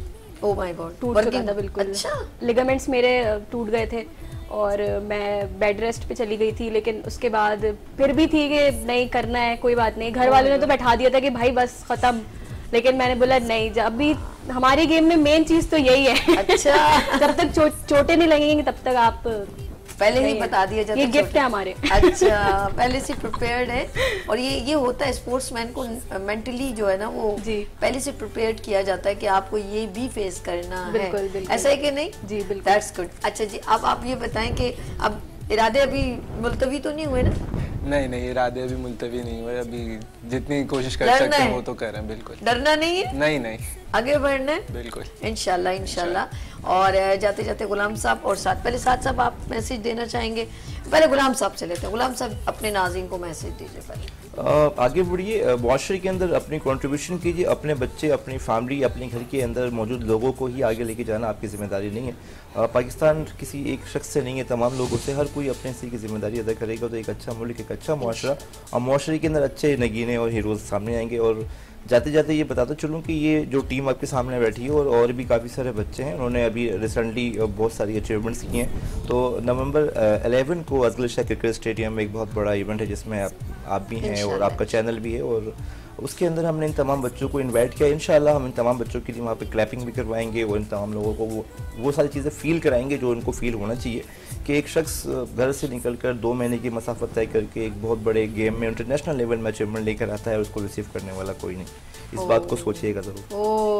ओ माय गॉड टूट चुका था बिल्कुल। अच्छा लिगामेंट्स मेरे अ, टूट गए थे और मैं बेड रेस्ट पे चली गई थी, लेकिन उसके बाद फिर भी थी कि नहीं करना है, कोई बात नहीं। घर वालों ने तो बैठा दिया था कि भाई बस खत्म, लेकिन मैंने बोला नहीं, जब अभी हमारी गेम में मेन चीज तो यही है। अच्छा जब तक चो, चोटें नहीं लगेंगी तब तक आप पहले ही नहीं, बता दिया जाता ये है, गिफ्ट छोटे- है हमारे। अच्छा पहले से प्रिपेयर्ड है, और ये ये होता है स्पोर्ट्समैन को मेंटली जो है ना वो जी। पहले से प्रिपेयर्ड किया जाता है कि आपको ये भी फेस करना बिल्कुल, है। बिल्कुल। ऐसा है कि नहीं? जी, बिल्कुल। That's good. अच्छा जी अब आप ये बताएं कि अब इरादे अभी मुलतवी तो नहीं हुए ना? नहीं नहीं, इरादे अभी मुलतवी नहीं हुए, अभी जितनी कोशिश कर डरना सकते हैं है? वो तो कर रहे हैं। बिल्कुल डरना नहीं है, नहीं नहीं, आगे बढ़ना है बिल्कुल इंशाल्लाह इंशाल्लाह। और अ, जाते जाते गुलाम साहब और साथ पहले साथ साहब आप मैसेज देना चाहेंगे? पहले गुलाम साहब से लेते हैं। गुलाम साहब अपने नाज़रीन को मैसेज दीजिए पहले। अ, आगे बढ़िए, मुआशरे के अंदर अपनी कंट्रीब्यूशन कीजिए, अपने बच्चे, अपनी फैमिली, अपने घर के अंदर मौजूद लोगों को ही आगे लेके जाना आपकी जिम्मेदारी नहीं है। अ, पाकिस्तान किसी एक शख्स से नहीं है, तमाम लोगों से, हर कोई अपने हिस्से की जिम्मेदारी अदा करेगा तो एक अच्छा मुल्क, एक अच्छा मुआशरा और मुआशरे के अंदर अच्छे नगीने और हीरोज़ सामने आएंगे। और जाते जाते ये बताता चलूँ कि ये जो टीम आपके सामने बैठी है और और भी काफ़ी सारे बच्चे हैं, उन्होंने अभी रिसेंटली बहुत सारी अचीवमेंट्स की हैं। तो नवंबर एलेवन को अजगल शाह क्रिकेट स्टेडियम में एक बहुत बड़ा इवेंट है जिसमें आप आप भी हैं और आपका चैनल भी है, और उसके अंदर हमने इन तमाम बच्चों को इनवाइट किया। इंशाल्लाह हम इन तमाम बच्चों के लिए वहाँ पे क्लैपिंग भी करवाएंगे और इन तमाम लोगों को वो वो सारी चीज़ें फ़ील कराएंगे जो उनको फ़ील होना चाहिए कि एक शख्स घर से निकलकर दो महीने की मसाफत तय करके एक बहुत बड़े गेम में इंटरनेशनल लेवल में अचीवमेंट लेकर आता है, उसको रिसीव करने वाला कोई नहीं। इस बात को सोचिएगा ज़रूर।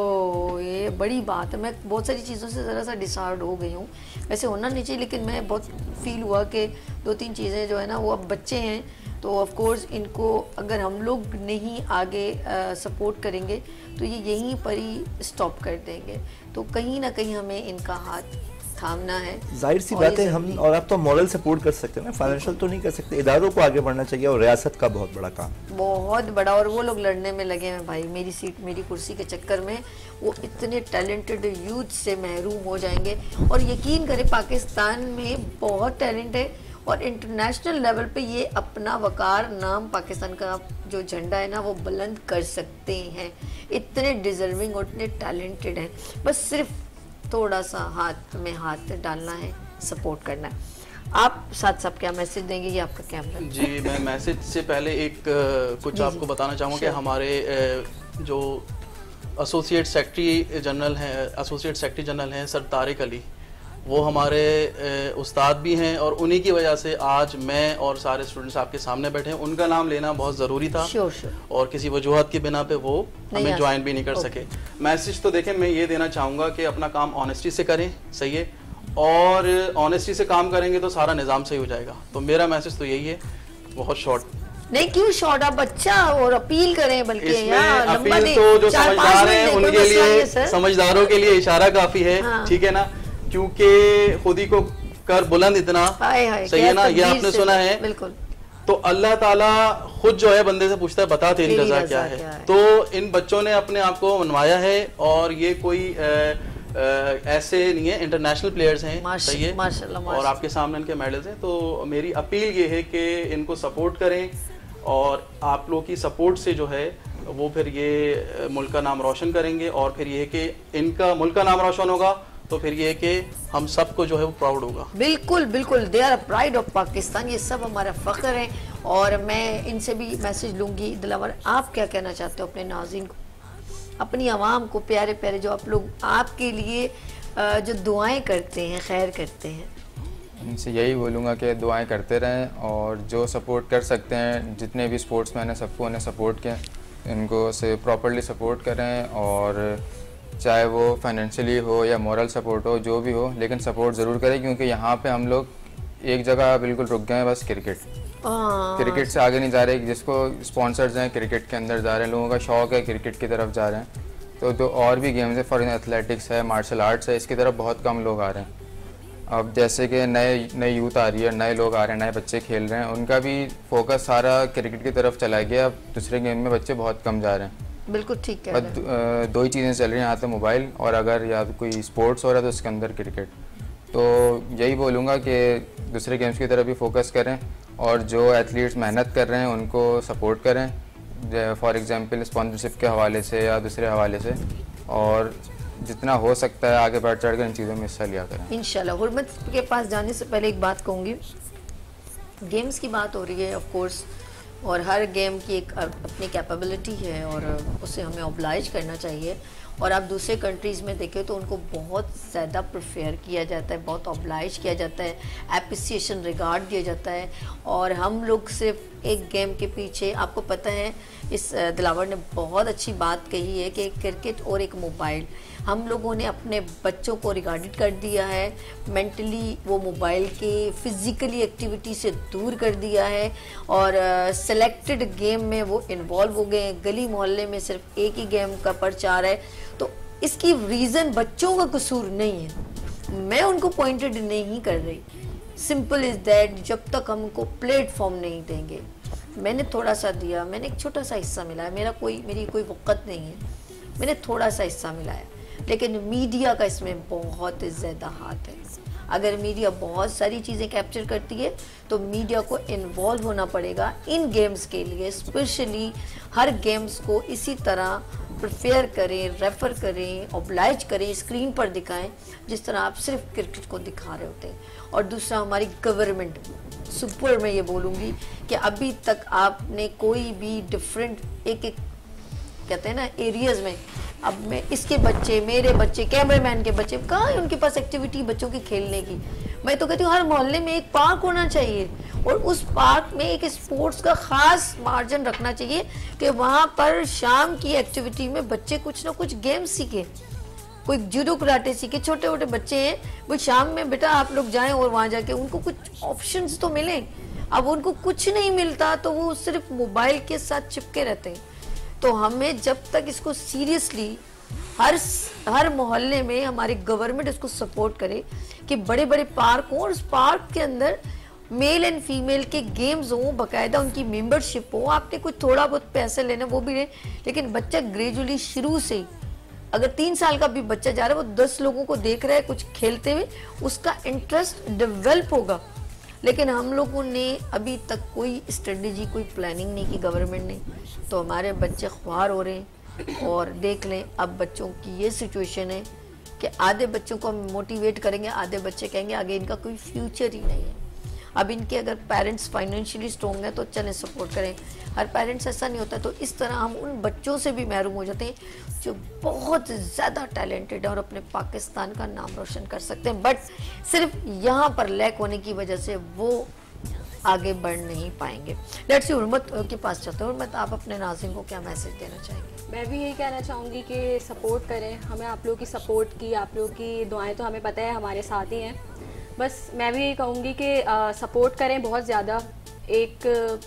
ओ ये बड़ी बात है। मैं बहुत सारी चीज़ों से ज़रा सा डिसहार्ड हो गई हूँ, वैसे होना नहीं चाहिए, लेकिन मैं बहुत फील हुआ कि दो तीन चीज़ें जो है ना वो अब बच्चे हैं तो ऑफ कोर्स इनको अगर हम लोग नहीं आगे सपोर्ट करेंगे तो ये यहीं पर ही स्टॉप कर देंगे। तो कहीं ना कहीं हमें इनका हाथ थामना है। जाहिर सी और बात ये है, हम ज़रूरी- और आप तो मॉरल सपोर्ट कर सकते हैं ना, फाइनेंशियल तो नहीं कर सकते। इदारों को आगे बढ़ना चाहिए और रियासत का बहुत बड़ा काम, बहुत बड़ा। और वो लोग लड़ने में लगे हैं भाई, मेरी सीट मेरी कुर्सी के चक्कर में वो इतने टैलेंटेड यूथ से महरूम हो जाएंगे। और यकीन करें पाकिस्तान में बहुत टैलेंट है और इंटरनेशनल लेवल पे ये अपना वकार नाम पाकिस्तान का जो झंडा है ना वो बुलंद कर सकते हैं। इतने डिजर्विंग और इतने टैलेंटेड हैं, बस सिर्फ थोड़ा सा हाथ में हाथ डालना है, सपोर्ट करना है। आप साथ साथ क्या मैसेज देंगे? ये आपका कैमरा। जी मैं मैसेज से पहले एक अ, कुछ जी, आपको जी। बताना चाहूँगा कि Sure. हमारे अ, जो एसोसिएट सेक्रेटरी जनरल हैं एसोसिएट सेक्रेटरी जनरल हैं सर तारिक अली, वो हमारे अ, उस्ताद भी हैं और उन्हीं की वजह से आज मैं और सारे स्टूडेंट्स आपके सामने बैठे हैं। उनका नाम लेना बहुत ज़रूरी था श्योर श्योर। और किसी वजूहत की बिना पे वो नहीं हमें आ ज्वाइन भी नहीं कर ओके। सके। मैसेज तो देखें मैं ये देना चाहूँगा कि अपना काम ऑनेस्टी से करें, सही है, और ऑनेस्टी से काम करेंगे तो सारा निज़ाम सही हो जाएगा। तो मेरा मैसेज तो यही है, बहुत शॉर्ट। नहीं क्यों शॉर्ट, आप अच्छा और अपील करें बल्कि इसमें यार लंबा अपील दे, तो जो चार पाँच समझदार मिनट हैं दे, कोई उनके मसला नहीं लिए, है सर। समझदारों के लिए इशारा काफी है, हाँ। ठीक है ना, क्योंकि खुद ही को कर बुलंद इतना, हाय हाय, सही है क्या ना, ये तकदीर आपने से- सुना है। बिल्कुल। तो अल्लाह ताला खुद जो है बंदे से पूछता है बता तेरी तेरी रजा रजा क्या है। क्या है? तो इन बच्चों ने अपने आप को मनवाया है और ये कोई अ, अ, ऐसे नहीं है, इंटरनेशनल प्लेयर्स हैं, माशा- सही है, माशाल्लाह, और माशाल्लाह। आपके सामने इनके मेडल्स हैं। तो मेरी अपील ये है कि इनको सपोर्ट करें और आप लोग की सपोर्ट से जो है वो फिर ये मुल्क का नाम रोशन करेंगे और फिर ये है कि इनका मुल्क का नाम रोशन होगा तो फिर ये है कि हम सबको जो है वो प्राउड होगा। बिल्कुल बिल्कुल, they are pride of Pakistan, ये सब हमारा फ़ख्र है। और मैं इनसे भी मैसेज लूँगी। दिलावर आप क्या कहना चाहते हो अपने नाज़रीन को, अपनी आवाम को, प्यारे प्यारे जो आप लोग आपके लिए अ, जो दुआएं करते हैं, खैर करते हैं? इनसे यही बोलूँगा कि दुआएं करते रहें और जो सपोर्ट कर सकते हैं, जितने भी स्पोर्ट्समैन हैं सबको उन्हें सपोर्ट करें, इनको से प्रॉपर्ली सपोर्ट करें, और चाहे वो फाइनेंशियली हो या मॉरल सपोर्ट हो, जो भी हो, लेकिन सपोर्ट ज़रूर करें, क्योंकि यहाँ पे हम लोग एक जगह बिल्कुल रुक गए हैं, बस क्रिकेट। क्रिकेट से आगे नहीं जा रहे, जिसको स्पॉन्सर्स हैं क्रिकेट के अंदर जा रहे हैं, लोगों का शौक है क्रिकेट की तरफ जा रहे हैं। तो तो और भी गेम्स है, फॉर एथलेटिक्स है, मार्शल आर्ट्स है, इसकी तरफ बहुत कम लोग आ रहे हैं। अब जैसे कि नए नए यूथ आ रही है, नए लोग आ रहे हैं, नए बच्चे खेल रहे हैं, उनका भी फोकस सारा क्रिकेट की तरफ चला गया। अब दूसरे गेम में बच्चे बहुत कम जा रहे हैं। बिल्कुल ठीक है। बस दो ही चीज़ें चल रही हैं, यहाँ तो मोबाइल और अगर या तो कोई स्पोर्ट्स हो रहा है तो उसके अंदर क्रिकेट। तो यही बोलूँगा कि दूसरे गेम्स की तरफ भी फोकस करें और जो एथलीट्स मेहनत कर रहे हैं उनको सपोर्ट करें, फॉर एग्जांपल स्पॉन्सरशिप के हवाले से या दूसरे हवाले से, और जितना हो सकता है आगे बढ़ चढ़ कर इन चीज़ों में हिस्सा लिया करें इंशाल्लाह। हुर्मत के पास जाने से पहले एक बात कहूँगी, गेम्स की बात हो रही है ऑफ कोर्स, और हर गेम की एक अपनी कैपेबिलिटी है और उसे हमें ऑब्लाइज करना चाहिए। और आप दूसरे कंट्रीज़ में देखें तो उनको बहुत ज़्यादा प्रेफर किया जाता है, बहुत ऑब्लाइज किया जाता है, एप्रिसिएशन रिगार्ड दिया जाता है। और हम लोग सिर्फ एक गेम के पीछे, आपको पता है इस दिलावर ने बहुत अच्छी बात कही है कि क्रिकेट और एक मोबाइल, हम लोगों ने अपने बच्चों को रिगार्डेड कर दिया है, मेंटली वो मोबाइल के फिज़िकली एक्टिविटी से दूर कर दिया है और सेलेक्टेड uh, गेम में वो इन्वॉल्व हो गए हैं। गली मोहल्ले में सिर्फ एक ही गेम का प्रचार है। तो इसकी रीज़न बच्चों का कसूर नहीं है, मैं उनको पॉइंटेड नहीं कर रही, सिंपल इज़ दैट जब तक हम उनको प्लेटफॉर्म नहीं देंगे। मैंने थोड़ा सा दिया, मैंने एक छोटा सा हिस्सा मिलाया, मेरा कोई मेरी कोई वक़्त नहीं है, मैंने थोड़ा सा हिस्सा मिलाया, लेकिन मीडिया का इसमें बहुत ज़्यादा हाथ है। अगर मीडिया बहुत सारी चीज़ें कैप्चर करती है तो मीडिया को इन्वॉल्व होना पड़ेगा इन गेम्स के लिए, स्पेशली हर गेम्स को इसी तरह प्रिफेयर करें, रेफ़र करें, ऑब्लाइज करें, स्क्रीन पर दिखाएं जिस तरह आप सिर्फ क्रिकेट को दिखा रहे होते हैं। और दूसरा, हमारी गवर्नमेंट सुपर, मैं ये बोलूँगी कि अभी तक आपने कोई भी डिफरेंट एक एक कहते हैं ना एरियाज़ में, अब मैं इसके बच्चे, मेरे बच्चे, कैमरामैन के बच्चे, कहाँ है उनके पास एक्टिविटी बच्चों की खेलने की। मैं तो कहती हूँ हर मोहल्ले में एक पार्क होना चाहिए और उस पार्क में एक स्पोर्ट्स का ख़ास मार्जिन रखना चाहिए कि वहाँ पर शाम की एक्टिविटी में बच्चे कुछ ना कुछ गेम सीखें, कोई जूडो कराटे सीखे। छोटे छोटे बच्चे हैं, वो शाम में बेटा आप लोग जाएं और वहाँ जाके उनको कुछ ऑप्शंस तो मिलें। अब उनको कुछ नहीं मिलता तो वो सिर्फ मोबाइल के साथ चिपके रहते हैं। तो हमें जब तक इसको सीरियसली हर हर मोहल्ले में हमारी गवर्नमेंट इसको सपोर्ट करे कि बड़े बड़े पार्क हों और उस पार्क के अंदर मेल एंड फीमेल के गेम्स हों, बाकायदा उनकी मेंबरशिप हो। आपने कुछ थोड़ा बहुत पैसे लेना वो भी ले, लेकिन बच्चा ग्रेजुअली शुरू से ही, अगर तीन साल का भी बच्चा जा रहा है वो दस लोगों को देख रहा है कुछ खेलते हुए, उसका इंटरेस्ट डेवलप होगा। लेकिन हम लोगों ने अभी तक कोई स्ट्रेटजी, कोई प्लानिंग नहीं की गवर्नमेंट ने, तो हमारे बच्चे ख्वार हो रहे हैं। और देख लें अब बच्चों की ये सिचुएशन है कि आधे बच्चों को हम मोटिवेट करेंगे, आधे बच्चे कहेंगे आगे इनका कोई फ्यूचर ही नहीं है। अब इनके अगर पेरेंट्स फाइनेंशियली स्ट्रॉन्ग हैं तो चलें सपोर्ट करें, हर पेरेंट्स ऐसा नहीं होता। तो इस तरह हम उन बच्चों से भी महरूम हो जाते हैं जो बहुत ज़्यादा टैलेंटेड है और अपने पाकिस्तान का नाम रोशन कर सकते हैं, बट सिर्फ यहाँ पर लैक होने की वजह से वो आगे बढ़ नहीं पाएंगे। लेट्स सी, हुर्मत के पास चलते हैं। हुर्मत, आप अपने नाज़रीन को क्या मैसेज देना चाहेंगे? मैं भी यही कहना चाहूँगी कि सपोर्ट करें, हमें आप लोगों की सपोर्ट की, आप लोगों की दुआएं तो हमें पता है हमारे साथ ही हैं। बस मैं भी यही कहूँगी कि सपोर्ट करें बहुत ज़्यादा। एक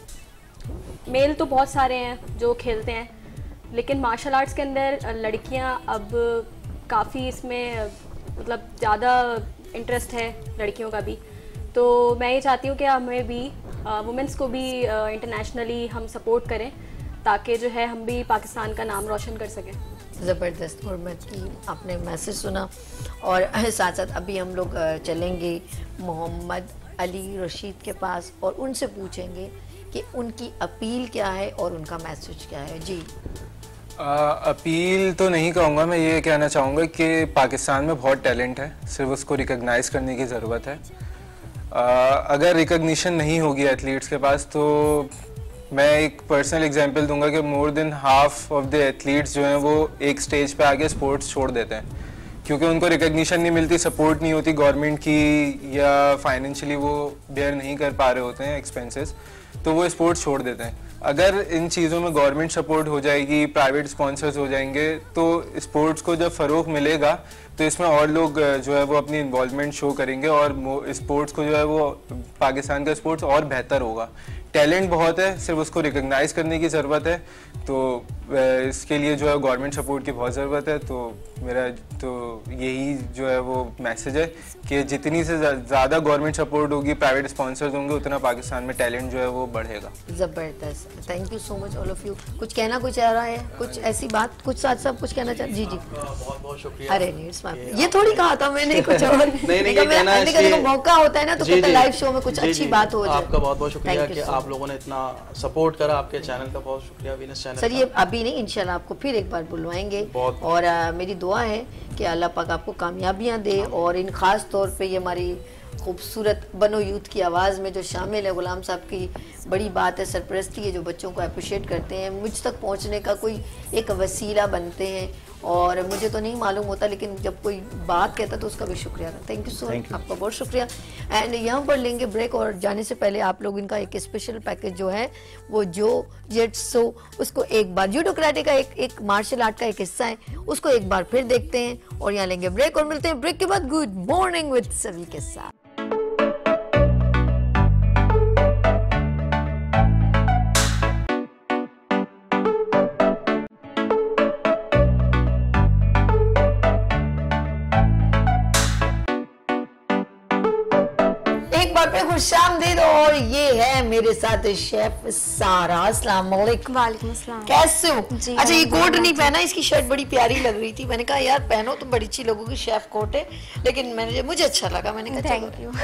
मेल तो बहुत सारे हैं जो खेलते हैं, लेकिन मार्शल आर्ट्स के अंदर लड़कियां अब काफ़ी इसमें मतलब ज़्यादा इंटरेस्ट है लड़कियों का भी। तो मैं ये चाहती हूँ कि हमें भी वुमेंस को भी इंटरनेशनली हम सपोर्ट करें ताकि जो है हम भी पाकिस्तान का नाम रोशन कर सकें। ज़बरदस्त, हुर्मत की आपने मैसेज सुना। और साथ साथ अभी हम लोग चलेंगे मोहम्मद अली रशीद के पास और उनसे पूछेंगे कि उनकी अपील क्या है और उनका मैसेज क्या है। जी, आ, अपील तो नहीं कहूँगा, मैं ये कहना चाहूँगा कि पाकिस्तान में बहुत टैलेंट है, सिर्फ उसको रिकॉग्नाइज करने की ज़रूरत है। आ, अगर रिकॉग्निशन नहीं होगी एथलीट्स के पास तो मैं एक पर्सनल एग्जांपल दूंगा कि more than half of the athletes जो हैं वो एक स्टेज पे आके स्पोर्ट्स छोड़ देते हैं क्योंकि उनको रिकॉग्निशन नहीं मिलती, सपोर्ट नहीं होती गवर्नमेंट की, या फाइनेंशियली वो बेयर नहीं कर पा रहे होते हैं एक्सपेंसेस, तो वो स्पोर्ट्स छोड़ देते हैं। अगर इन चीज़ों में गवर्नमेंट सपोर्ट हो जाएगी, प्राइवेट स्पॉन्सर्स हो जाएंगे, तो स्पोर्ट्स को जब फ़रोग मिलेगा तो इसमें और लोग जो है वो अपनी इन्वॉल्वमेंट शो करेंगे और स्पोर्ट्स को जो है वो पाकिस्तान का स्पोर्ट्स और बेहतर होगा। टैलेंट बहुत है, सिर्फ उसको रिकॉग्नाइज करने की ज़रूरत है, तो इसके लिए जो है गवर्नमेंट सपोर्ट की बहुत ज़रूरत है। तो मेरा तो यही जो है वो मैसेज है कि जितनी से ज़्यादा गवर्नमेंट सपोर्ट होगी, प्राइवेट स्पॉन्सर्स होंगे, उतना पाकिस्तान में टैलेंट जो है वो बढ़ेगा। ज़बरदस्त, thank you so much all of you. कुछ कहना कुछ आ रहा है, कुछ ऐसी बात, कुछ साथ साथ कुछ कहना चाहते? जी जी, बहुत बहुत शुक्रिया। अरे नहीं, ये थोड़ी कहा था मैंने कुछ और। नहीं नहीं, ये कहना है कि मौका होता है ना तो कहते लाइव शो में कुछ अच्छी बात हो जाए। आपका बहुत बहुत शुक्रिया कि आप लोगों ने इतना सपोर्ट करा, आपके चैनल का बहुत शुक्रिया, वीनस चैनल। सर ये अभी नहीं, इंशाल्लाह आपको फिर एक बार बुलवाएंगे और आ, मेरी दुआ है कि अल्लाह पाक आपको कामयाबियां दे और इन खास तौर पे ये हमारी खूबसूरत बनो यूथ की आवाज़ में जो शामिल है, गुलाम साहब की बड़ी बात है, सरपरस्ती है, जो बच्चों को अप्रिशिएट करते हैं, मुझ तक पहुंचने का कोई एक वसीला बनते हैं। और मुझे तो नहीं मालूम होता, लेकिन जब कोई बात कहता तो उसका भी शुक्रिया। थैंक यू सो मच, आपका बहुत शुक्रिया। एंड यहाँ पर लेंगे ब्रेक और जाने से पहले आप लोग इनका एक स्पेशल पैकेज जो है वो जो जेट्सो उसको एक बार, जूडो कराटे का एक एक मार्शल आर्ट का एक हिस्सा है, उसको एक बार फिर देखते हैं और यहाँ लेंगे ब्रेक और मिलते हैं ब्रेक के बाद गुड मॉर्निंग विद सभी के साथ। खुशामदीद और ये है मेरे साथ शेफ सारा। अस्सलाम वालेकुम। वालेकुम अस्सलाम। कैसे हो? जी, अच्छा ये कोट नहीं पहना, इसकी शर्ट बड़ी प्यारी लग रही थी, मैंने कहा यार पहनो तो बड़ी अच्छी लगोगी, शेफ कोट है, लेकिन मैंने मुझे अच्छा लगा, मैंने कहा थैंक यू।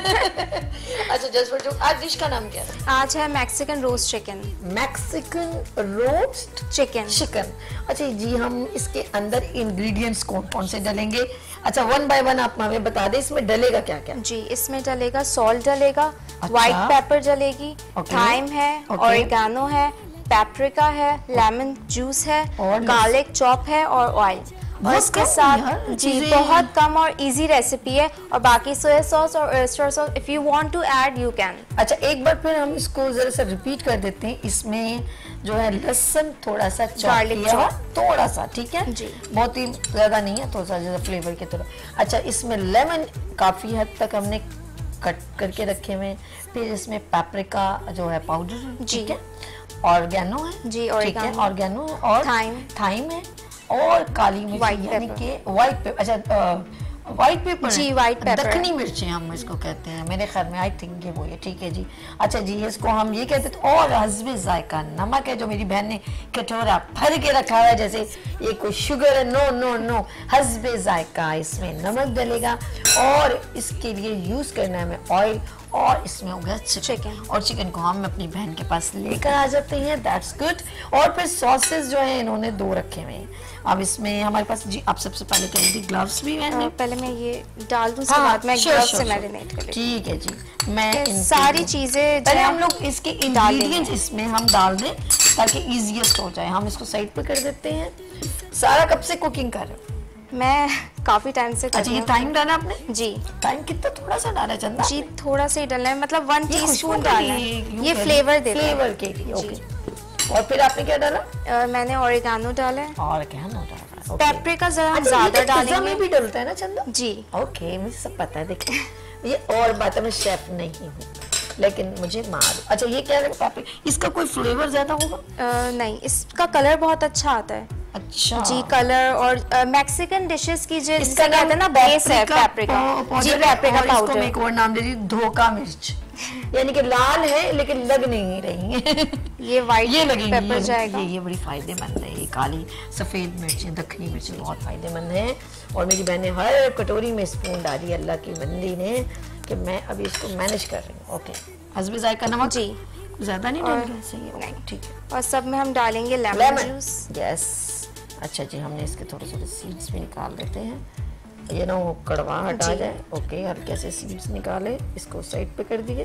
अच्छा जस्ट फॉर आज डिश का नाम क्या है? आज है Mexican roast chicken. Mexican roast chicken chicken अच्छा जी, हम इसके अंदर इंग्रेडिएंट्स कौन कौन से डालेंगे? अच्छा वन बाय वन आप हमें बता दें, इसमें डलेगा क्या क्या? जी, इसमें डलेगा सॉल्ट डलेगा, व्हाइट अच्छा। पेपर डलेगी, थाइम है, ऑरिगेनो है, पेपरिका है, लेमन जूस है, गार्लिक चॉप है और ऑयल। और इसके साथ जी बहुत कम और इजी रेसिपी है। और बाकी सोया सॉस और oyster sauce if you want to add you can. अच्छा एक बार फिर हम इसको जरा सा रिपीट कर देते हैं। इसमें जो है लहसुन थोड़ा सा गार्लिक चॉप थोड़ा सा, ठीक है जी, बहुत ही ज्यादा नहीं है, थोड़ा सा ज्यादा फ्लेवर की तरह। अच्छा इसमें लेमन काफी हद तक हमने कट करके रखे हुए, फिर इसमें पेपरिका जो है पाउडर, ठीक है, ऑर्गेनो है जी, ऑर्गेनो है और थाइम थाइम है और काली मिर्च यानी कि व्हाइट पेपर। अच्छा व्हाइट पेपर जी, व्हाइट पेपर, दखनी मिर्ची हम इसको कहते हैं मेरे ख्याल में, आई थिंक ये वो है, ठीक है जी। अच्छा जी इसको हम ये कहते हैं। और हस्बे जायका नमक है, जो मेरी बहन ने कटोरा भर के रखा है जैसे ये कोई शुगर है, नो नो नो, हस्बे जायका इसमें नमक डलेगा। और इसके लिए यूज करना है हमें ऑयल, और इसमें होगा चिकन। और चिकन को हम अपनी बहन के पास लेकर आ जाते हैं, दैट्स गुड। और फिर सॉसेस जो है इन्होंने दो रखे हुए हैं। अब इसमें हमारे पास जी आप सबसे पहले करेंगे ग्लव्स भी मैंने पहले मैं ये डाल दूं, उसके बाद मैं ग्लव्स से मैरिनेट करूंगी। ठीक है जी, मैं सारी चीजें पहले हम लोग इसके इंग्रेडिएंट्स इसमें हम डाल दें ताकि इजीएस्ट हो जाए। हम इसको साइड पे कर देते हैं। सारा कब से कुकिंग कर रहे हो? मैं काफी टाइम से। अच्छा ये टाइम डाला आपने? जी टाइम कितना थोड़ा सा डाला चंदा? जी थोड़ा सा ही डालना है, मतलब वन टीस्पून डालना है, ये फ्लेवर देता है फ्लेवर के लिए। ओके और फिर आपने क्या डाला? uh, मैंने ऑरिगेनो डाला है, ऑरिगेनो डाला, पेपरिका जरा हम ज्यादा डालेंगे। में भी डलता है ना चंदा? जी ओके मुझे सब पता है। देखिए ये और बात है, मैं शेफ नहीं हूँ लेकिन मुझे मालूम। अच्छा ये क्या है पेपरिका, इसका कोई फ्लेवर ज्यादा होगा? uh, नहीं, इसका कलर बहुत अच्छा आता है। अच्छा जी कलर और मैक्सिकन डिशेस की जो इसका कहते हैं ना बेस है पेपरिका जी, पेपरिका पाउडर। एक और नाम दे दी धोखा मिर्च, यानी कि लाल है लेकिन लग नहीं रही है। ये वाइट ये लगेंगी, पेपर ये, जाएगा। ये ये बड़ी फायदेमंद है, ये काली सफेद मिर्चें दखनी मिर्चें बहुत फायदेमंद है। और मेरी बहन ने हर कटोरी में स्पून डाली अल्लाह की बंदी ने कि मैं अभी इसको मैनेज कर रही हूँ। ओके हस्बे जायका नमक जी ज्यादा नहीं डाल रहे, सही है, ठीक है। और सब में हम डालेंगे लेमन जूस। यस अच्छा जी, हमने इसके थोड़े थोड़े सीड्स भी निकाल देते हैं, ये ना वो कड़वाहट आ जाए। ओके हल्के से सीड्स निकाले, इसको साइड पे कर दिए।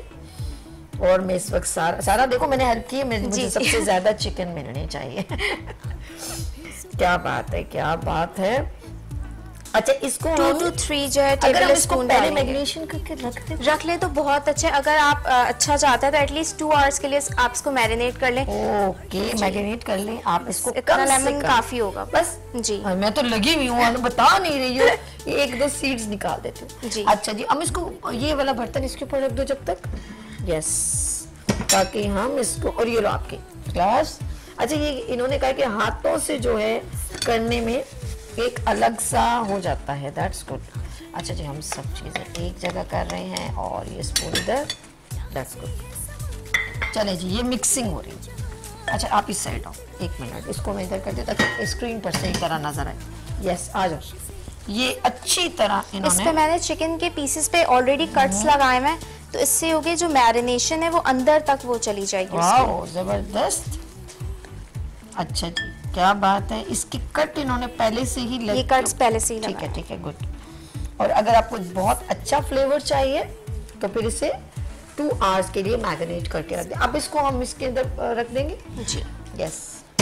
और मैं इस वक्त सारा सारा देखो मैंने हेल्प की है, मुझे सबसे ज्यादा चिकन मिलने चाहिए। क्या बात है क्या बात है। अच्छा, इसको टू टू थ्री जो है टेबल स्पून पहले मैरिनेशन करके रख दे रख ले तो बहुत अच्छा है। अगर आप आ, अच्छा चाहते हैं तो एटलीस्ट टू आवर्स के लिए आप इसको मैरिनेट कर लें। ओके, मैरिनेट कर लें आप इसको। इतना लेमन काफी होगा बस जी। हाँ, मैं तो लगी हुई हूँ, बता नहीं रही हूँ, एक दो सीड्स निकाल देती हूँ जी। अच्छा जी, अब इसको ये वाला बर्तन इसके ऊपर रख दो जब तक, यस, ताकि हम इसको, और ये लो आपके ग्लास। अच्छा, ये इन्होंने कहा कि हाथों से जो है करने में एक अलग सा हो जाता है, दैट्स गुड। अच्छा जी, हम सब चीज़ें एक जगह कर रहे हैं और ये स्पून इधर, दैट्स गुड। चले जी, ये मिक्सिंग हो रही है। अच्छा, आप इस साइड आओ, एक मिनट, इसको मैं इधर कर देता ताकि स्क्रीन पर सही तरह नजर आए। यस, आ जाओ। ये अच्छी तरह इन्होंने, इस पे मैंने चिकन के पीसेस पे ऑलरेडी कट्स लगाए हैं, तो इससे होगी जो मैरिनेशन है वो अंदर तक वो चली जाएगी। वाओ, जबरदस्त। अच्छा जी, क्या बात है। इसकी कट इन्होंने पहले से ही ये कट्स पहले से ही ठीक है, ठीक है, गुड। और अगर आपको बहुत अच्छा फ्लेवर चाहिए तो फिर इसे टू आवर्स के लिए मैरिनेट करके रख दें। अब इसको हम इसके अंदर रख देंगे जी। यस।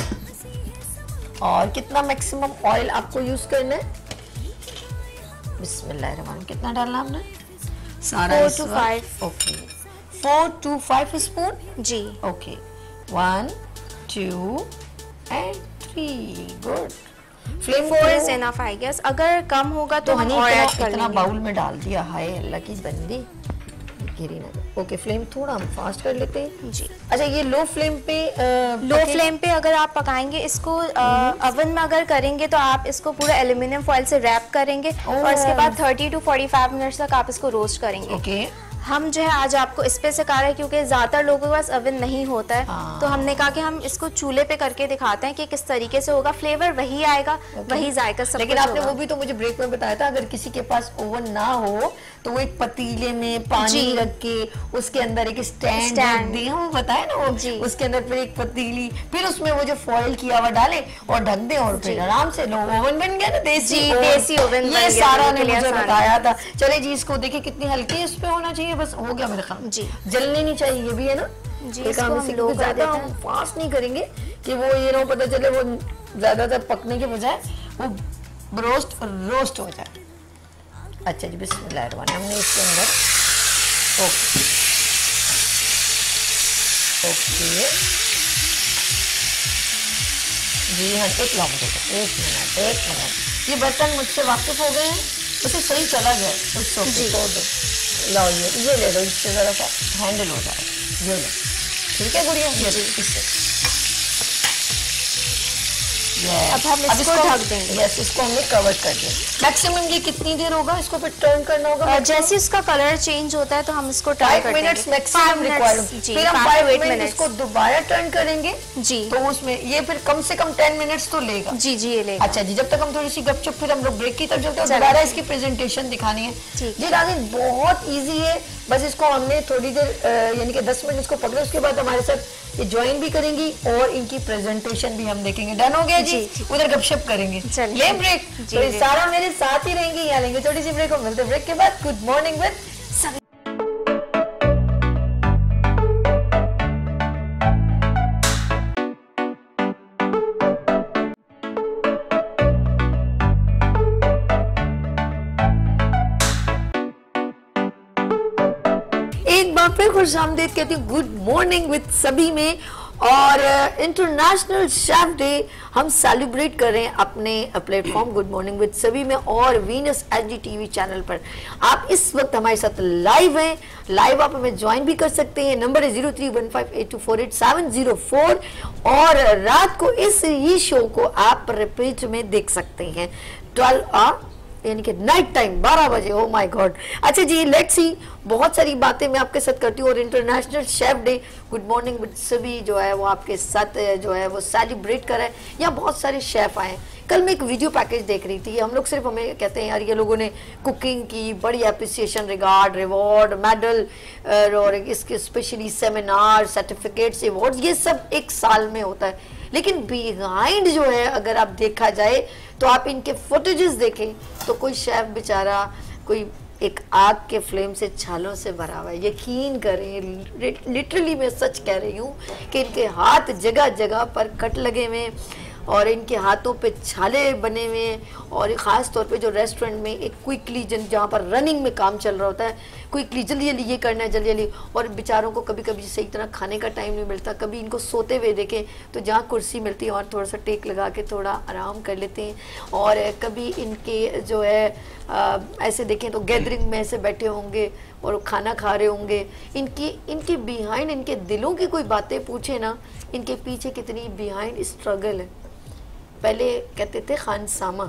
और कितना मैक्सिमम ऑयल आपको यूज करना है? बिस्मिल्लाहिर्रहमानिर्रहीम। कितना डालना हमने? सारा four to five. Okay, four to five spoon जी। Okay, one two and three, good. Flame four is enough I guess. अगर कम होगा तो, तो हम और ऐड कर लेंगे। बाउल में डाल दिया, हाय अल्लाह की बंदी, गिरी ना। ओके, फ्लेम थोड़ा हम फास्ट कर लेते हैं जी। अच्छा, ये लो फ्लेम पे आ, लो फ्लेम पे अगर आप पकाएंगे इसको, ओवन में अगर करेंगे तो आप इसको पूरा एल्यूमिनियम फॉइल से रैप करेंगे और इसके बाद thirty to forty five minutes तक आप इसको रोस्ट करेंगे। ओके। हम जो है आज आपको इस पे सिखा रहे हैं क्योंकि ज्यादातर लोगों के पास ओवन नहीं होता है, तो हमने कहा कि हम इसको चूल्हे पे करके दिखाते हैं कि किस तरीके से होगा, फ्लेवर वही आएगा, वही जायका सब। लेकिन आपने वो भी तो मुझे ब्रेक में बताया था, अगर किसी के पास ओवन ना हो तो वो एक पतीले में पानी रख के उसके अंदर एक स्टैंड रख दे, वो बताया ना वो जी। उसके अंदर फिर एक पतीली, फिर उसमें वो जो फॉइल किया हुआ डाले और ढक दे और फिर आराम से लो, ओवन बन गया ना, देसी देसी ओवन। ये सारा ने मुझे बताया था। चले जी, इसको देखिए कितनी हल्की इस पे होना चाहिए, बस हो गया मेरे ख्याल जी। जलनी नहीं चाहिए, ये भी है ना जी। इसको हम लोग ज्यादा हम फास्ट नहीं करेंगे कि वो ये ना पता चले वो ज्यादातर पकने के बजाय वो रोस्ट रोस्ट हो जाए। अच्छा जी, बिस्मिल्लाहिर्रहमानिर्रहीम। हमने इसके अंदर ओके ओके जी हाँ, एक लॉन्ग एक मिनट एक मिनट ये बर्तन मुझसे वाकिफ हो गए हैं, उसे सही चला गया, उसको छोड़ दो। लो ये ये ले लो, इससे ज़रा सा हैंडल हो जाए, ये लो, ठीक है गुड़िया, ये इससे। अब हम इसको ढक देंगे। यस, इसको हमने कवर कर दिया। मैक्सिमम ये कितनी देर होगा इसको फिर टर्न करना होगा? जैसे इसका कलर चेंज होता है तो हम इसको टर्न करते हैं। मिनट्स मैक्सिमम रिक्वायर्ड, फिर हम फाइव मिनट इसको दोबारा टर्न करेंगे जी। तो उसमें ये फिर कम से कम टेन मिनट्स तो लेगा। जी जी, ये लेगा। अच्छा जी, जब तक हम थोड़ी सी गपशप, फिर हम लोग ब्रेक की तरफ चलते हैं, दोबारा इसकी प्रेजेंटेशन दिखानी है जी। नाज़रीन, बहुत ईजी है, बस इसको हमने थोड़ी देर यानी कि दस मिनट इसको पकड़े, उसके बाद हमारे साथ ये ज्वाइन भी करेंगी और इनकी प्रेजेंटेशन भी हम देखेंगे। डन हो गया जी, जी। उधर गपशप करेंगे, ले ब्रेक। तो सारा मेरे साथ ही रहेंगी, यहाँ लेंगे थोड़ी सी ब्रेक और मिलते ब्रेक के बाद। गुड मॉर्निंग विद सभी। फिर खुशामदीद कहती हूँ गुड मॉर्निंग विद सभी में। और इंटरनेशनल शेफ डे हम सेलिब्रेट कर रहे हैं अपने प्लेटफॉर्म गुड मॉर्निंग विद सभी में और वीनस एचडी टीवी चैनल पर। आप इस वक्त हमारे साथ लाइव हैं, लाइव आप हमें ज्वाइन भी कर सकते हैं। नंबर है zero three one five eight two four eight seven zero four और रात को इस ही शो को आप रिपीट में देख सकते हैं ट्वेल्व आ यानी कि नाइट टाइम बारह बजे। Oh my god. अच्छा जी, लेट्स सी, बहुत सारी बातें मैं आपके साथ करती हूँ और international chef day good morning with सभी जो है वो आपके साथ जो है वो सेलिब्रेट कर रहे हैं। यहाँ बहुत सारे शेफ आए। कल मैं एक वीडियो पैकेज देख रही थी, हम लोग सिर्फ हमें कहते हैं यार ये लोगों ने कुकिंग की बड़ी अप्रिसिएशन, रिगार्ड, रिवॉर्ड, मेडल और इसके स्पेशली सेमिनार, सर्टिफिकेट्स, अवार्ड्स, ये सब एक साल में होता है। लेकिन बिहाइंड जो है अगर आप देखा जाए तो आप इनके फुटेजेस देखें तो कोई शेफ बेचारा कोई एक आग के फ्लेम से छालों से भरा हुआ है। यकीन करें, लिटरली मैं सच कह रही हूँ कि इनके हाथ जगह जगह पर कट लगे हुए और इनके हाथों पे छाले बने हुए हैं। और ख़ास तौर पे जो रेस्टोरेंट में एक क्विकली जन जहाँ पर रनिंग में काम चल रहा होता है, क्विकली जल्दी जल्दी ये करना है जल्दी जल्दी, और बेचारों को कभी कभी सही तरह खाने का टाइम नहीं मिलता। कभी इनको सोते हुए देखें तो जहाँ कुर्सी मिलती है और थोड़ा सा टेक लगा के थोड़ा आराम कर लेते हैं, और कभी इनके जो है आ, ऐसे देखें तो गैदरिंग में ऐसे बैठे होंगे और खाना खा रहे होंगे। इनकी इनके बिहाइंड, इनके दिलों की कोई बातें पूछे ना, इनके पीछे कितनी बिहाइंड स्ट्रगल है। पहले कहते थे खानसामा,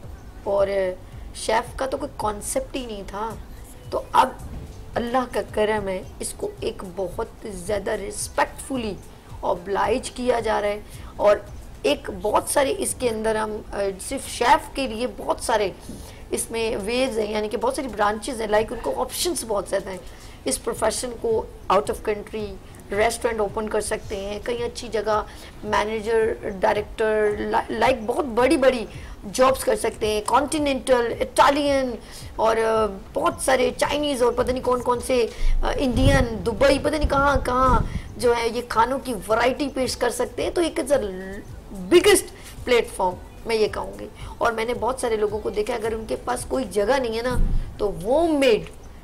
और शेफ़ का तो कोई कॉन्सेप्ट ही नहीं था, तो अब अल्लाह का करम है, इसको एक बहुत ज़्यादा रिस्पेक्टफुली ऑब्लाइज किया जा रहा है। और एक बहुत सारे इसके अंदर हम सिर्फ शेफ़ के लिए बहुत सारे इसमें वेज हैं, यानी कि बहुत सारी ब्रांचेस हैं, लाइक उनको ऑप्शंस बहुत ज़्यादा हैं। इस प्रोफेशन को out of country restaurant open कर सकते हैं, कहीं अच्छी जगह मैनेजर, डायरेक्टर, लाइक बहुत बड़ी बड़ी जॉब्स कर सकते हैं, कॉन्टिनेंटल, इटालियन और बहुत सारे चाइनीज़ और पता नहीं कौन कौन से इंडियन, दुबई, पता नहीं कहाँ कहाँ जो है ये खानों की वैरायटी पेश कर सकते हैं। तो एक इज़ द बिगेस्ट प्लेटफॉर्म मैं ये कहूँगी। और मैंने बहुत सारे लोगों को देखा, अगर उनके पास कोई जगह नहीं है ना, तो होम मेड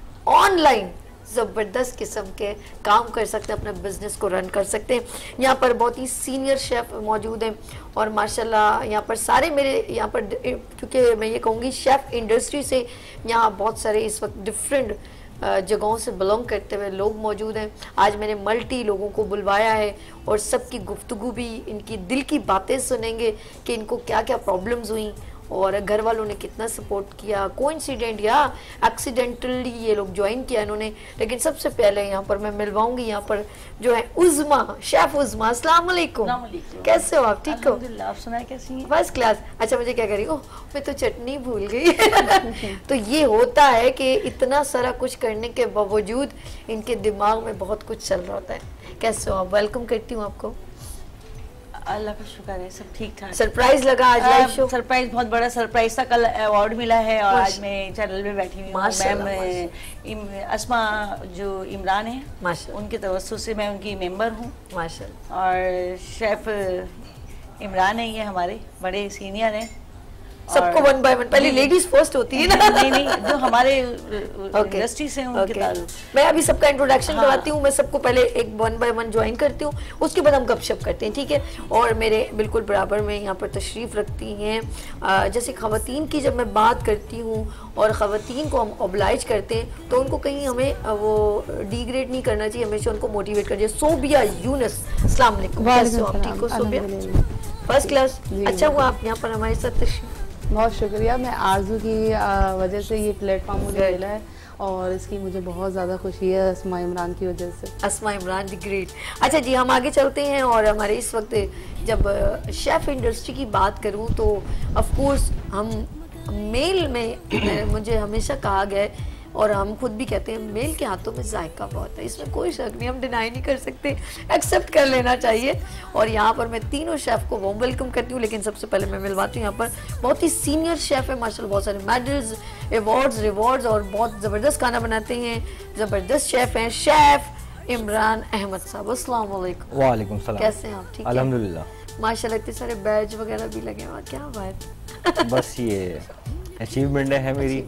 ऑनलाइन ज़बरदस्त किस्म के काम कर सकते हैं, अपना बिजनेस को रन कर सकते हैं। यहाँ पर बहुत ही सीनियर शेफ़ मौजूद हैं, और माशाल्लाह यहाँ पर सारे मेरे यहाँ पर, क्योंकि मैं ये कहूँगी शेफ़ इंडस्ट्री से यहाँ बहुत सारे इस वक्त डिफरेंट जगहों से बिलोंग करते हुए लोग मौजूद हैं। आज मैंने मल्टी लोगों को बुलवाया है, और सबकी गुफ्तगू भी, इनकी दिल की बातें सुनेंगे कि इनको क्या क्या प्रॉब्लम्स हुई और घर वालों ने कितना सपोर्ट किया, कोइंसिडेंट या एक्सीडेंटली ये लोग ज्वाइन किया इन्होंने। लेकिन सबसे पहले यहाँ पर मैं मिलवाऊंगी यहाँ पर जो है उज़मा, शेफ़ उज़मा। अस्सलाम वालेकुम, कैसे हो आप? ठीक हो? आप सुनाए कैसी हैं? First class. अच्छा, मुझे क्या करी, ओह मैं तो चटनी भूल गई। तो ये होता है कि इतना सारा कुछ करने के बावजूद इनके दिमाग में बहुत कुछ चल रहा होता है। कैसे हो आप? वेलकम करती हूँ आपको। अल्लाह का शुक्र है, सब ठीक ठाक। सरप्राइज लगा आज लाइव शो? सरप्राइज, बहुत बड़ा सरप्राइज था। कल अवार्ड मिला है और आज मैं चैनल में बैठी हुई हूँ। मैम अस्मा जो इमरान है उनके तवज्जो से मैं उनकी मेंबर हूँ माशाल्लाह। और शेफ इमरान है, ये हमारे बड़े सीनियर हैं। सबको वन बाय वन, पहले लेडीज फर्स्ट होती है ना? नहीं नहीं, जो हमारे इंडस्ट्री से उनके ताल्लुक। मैं अभी सबका इंट्रोडक्शन हाँ। करवाती हूँ। मैं सबको पहले एक वन बाय वन ज्वाइन करती हूँ, उसके बाद हम गपशप करते हैं, ठीक है? और मेरे बिल्कुल बराबर में यहाँ पर तशरीफ़ रखती हैं। जैसे ख़वातीन की जब मैं बात करती हूँ और ख़वातीन को हम ऑब्लाइज करते हैं, तो उनको कहीं हमें वो डिग्रेड नहीं करना चाहिए, हमेशा उनको मोटिवेट करना चाहिए। सोबिया यूनुस, अस्सलाम वालेकुम, कैसे हो आप? ठीक हो सोबिया? First class. अच्छा हुआ आप यहाँ पर हमारे साथ तशरीफ़। बहुत शुक्रिया। मैं आरजू की वजह से ये प्लेटफॉर्म मुझे मिला है, और इसकी मुझे बहुत ज़्यादा खुशी है अस्मा इमरान की वजह से। Asma Imran the great. अच्छा जी, हम आगे चलते हैं। और हमारे इस वक्त जब शेफ़ इंडस्ट्री की बात करूं तो ऑफ कोर्स हम मेल में, मुझे हमेशा कहा गया है और हम खुद भी कहते हैं, मेल के हाथों में जायका बहुत है, इसमें कोई शक नहीं, हम डिनाई नहीं कर सकते, एक्सेप्ट कर लेना चाहिए। और यहाँ पर मैं तीनों शेफ़ को वॉर्म वेलकम करती हूँ। लेकिन सबसे पहले मैं मिलवाती हूँ यहाँ पर बहुत ही सीनियर शेफ़ है माशाल्लाह, बहुत सारे मेडल्स, अवार्ड्स, रिवॉर्ड्स और बहुत ज़बरदस्त खाना बनाते हैं, ज़बरदस्त शेफ़ हैं, शेफ़ इमरान अहमद साहब। अस्सलाम वालेकुम। वालेकुम सलाम। कैसे हैं आप? ठीक है अल्हम्दुलिल्लाह। माशाल्लाह इतने सारे बैज वगैरह भी लगे हुए, क्या बात। बस ये अचीवमेंट है मेरी,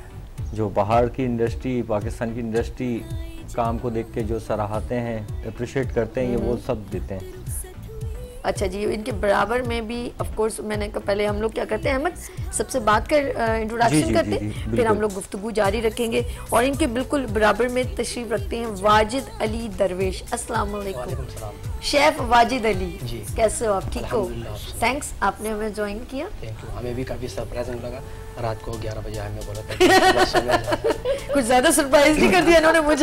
जो बाहर की इंडस्ट्री, पाकिस्तान की इंडस्ट्री काम को देख के जो सराहते हैं, अप्रिशिएट करते हैं, ये वो सब देते हैं। अच्छा जी, इनके बराबर में भी ऑफ कोर्स मैंने कहा, पहले हम लोग क्या करते हैं अहमद, सबसे बात कर इंट्रोडक्शन करते हैं, फिर हम लोग गुफ्तगू जारी रखेंगे। और इनके बिल्कुल बराबर में तशरीफ रखते हैं वाजिद अली दरवेश। अस्सलाम वालेकुम शेफ वाजिद अली, कैसे हो आप? ठीक हो? थैंक्स, आपने हमें ज्वाइन किया। थैंक यू, हमें भी काफ़ी सरप्राइजिंग लगा। रात को ग्यारह बजे हमें बोला था कुछ ज़्यादा सरप्राइज नहीं कर दिया इन्होंने मुझे।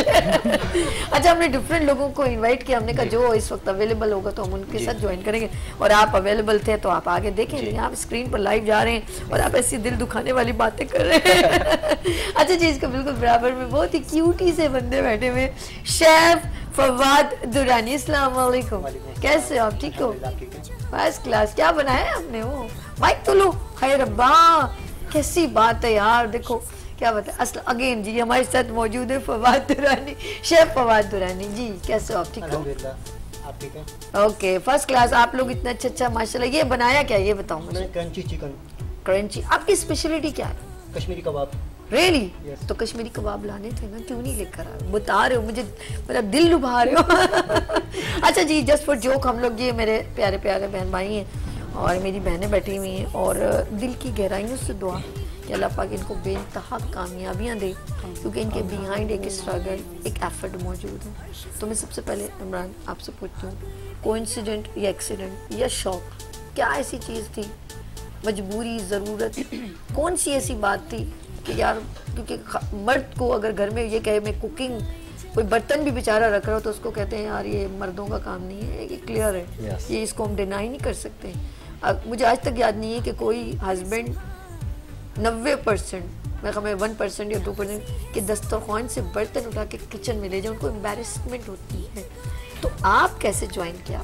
अच्छा, हमने डिफरेंट लोगों को इनवाइट किया, हमने कहा जो इस वक्त अवेलेबल होगा तो हम उनके साथ ज्वाइन करेंगे। और आप अवेलेबल थे तो आप आगे देखें, आप स्क्रीन पर लाइव जा रहे हैं और आप ऐसी दिल दुखाने वाली बातें कर रहे हैं। अच्छा जी, इसका बिल्कुल बराबर में बहुत ही क्यूटी से बंदे बैठे हुए, शेफ फवाद दुरानी। अस्सलाम वालेकुम, कैसे हो आप? ठीक हो? First class. क्या बनाया आपने? वो माइक तो लो। हाय रब्बा, कैसी बात है यार, देखो क्या बता। असल अगेन जी हमारे साथ मौजूद है फवाद दुरानी, शेफ फवाद दुरानी जी, कैसे हो आप? ठीक हो? आप ठीक हैं? Okay, first class. आप लोग इतना अच्छा अच्छा माशाल्लाह। ये बनाया क्या, ये बताओ मुझे। मैंने क्रंची चिकन। क्रंची। आपकी स्पेशलिटी क्या है? कश्मीरी कबाब। रियली? yes. तो कश्मीरी कबाब लाने थे ना, क्यों नहीं लेकर आए? बता रहे हो मुझे, मतलब दिल लुभा रहे हो। अच्छा जी, जस्ट फॉर जोक, हम लोग, ये मेरे प्यारे प्यारे बहन भाई हैं और मेरी बहनें बैठी हुई हैं, और दिल की गहराइयों से दुआ कि अल्लाह पाक इनको बेइंतहा कामयाबियाँ दे, क्योंकि इनके बिहाइंड एक स्ट्रगल, एक एफर्ट मौजूद है। तो मैं सबसे पहले इमरान आपसे पूछती हूँ, कोइंसिडेंट या एक्सीडेंट या शौक, क्या ऐसी चीज़ थी, मजबूरी, ज़रूरत, कौन सी ऐसी बात थी कि यार, क्योंकि मर्द को अगर घर में ये कहे मैं कुकिंग, कोई बर्तन भी बेचारा रख रहा हो तो उसको कहते हैं यार ये मर्दों का काम नहीं है, ये क्लियर है। yes. ये इसको हम डिनाई नहीं कर सकते। अब मुझे आज तक याद नहीं है कि कोई हस्बैंड नब्बे परसेंट, मैं कहूँ वन परसेंट या दो परसेंट के दस्तरखान से बर्तन उठा के किचन में ले जाए, उनको एम्बैरेसमेंट होती है। तो आप कैसे ज्वाइन किया?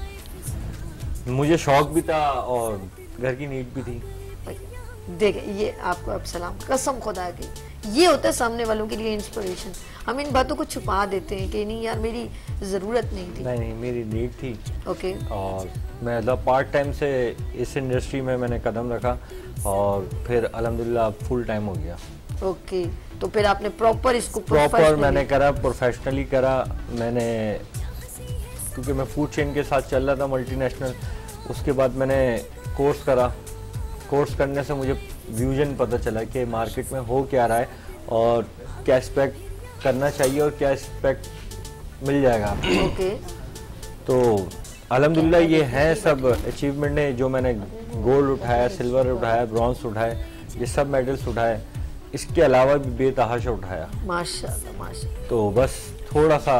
मुझे शौक भी था और घर की नीड भी थी। देखिए, ये आपको अब सलाम, कसम खुदा की, ये होता है सामने वालों के लिए इंस्पिरेशन। हम इन बातों को छुपा देते हैं कि नहीं यार मेरी ज़रूरत नहीं थी। नहीं नहीं, मेरी नीड थी। ओके। और मैं मतलब पार्ट टाइम से इस इंडस्ट्री में मैंने कदम रखा और फिर अल्हम्दुलिल्लाह फुल टाइम हो गया। ओके, तो फिर आपने प्रॉपर इसको प्रॉपर मैंने करा, प्रोफेशनली करा मैंने, क्योंकि मैं फूड चेन के साथ चल रहा था मल्टीनेशनल। उसके बाद मैंने कोर्स करा, कोर्स करने से मुझे विजन पता चला कि मार्केट में हो क्या रहा है और क्या एक्सपेक्ट करना चाहिए और क्या एक्सपेक्ट मिल जाएगा। ओके। तो अल्हम्दुलिल्लाह ये है सब अचीवमेंट ने, जो मैंने गोल्ड उठाया, सिल्वर उठाया, ब्रॉन्ज उठाए, ये सब मेडल्स उठाए, इसके अलावा भी बेतहाशा उठाया। माशाल्लाह माशाल्लाह। तो बस थोड़ा सा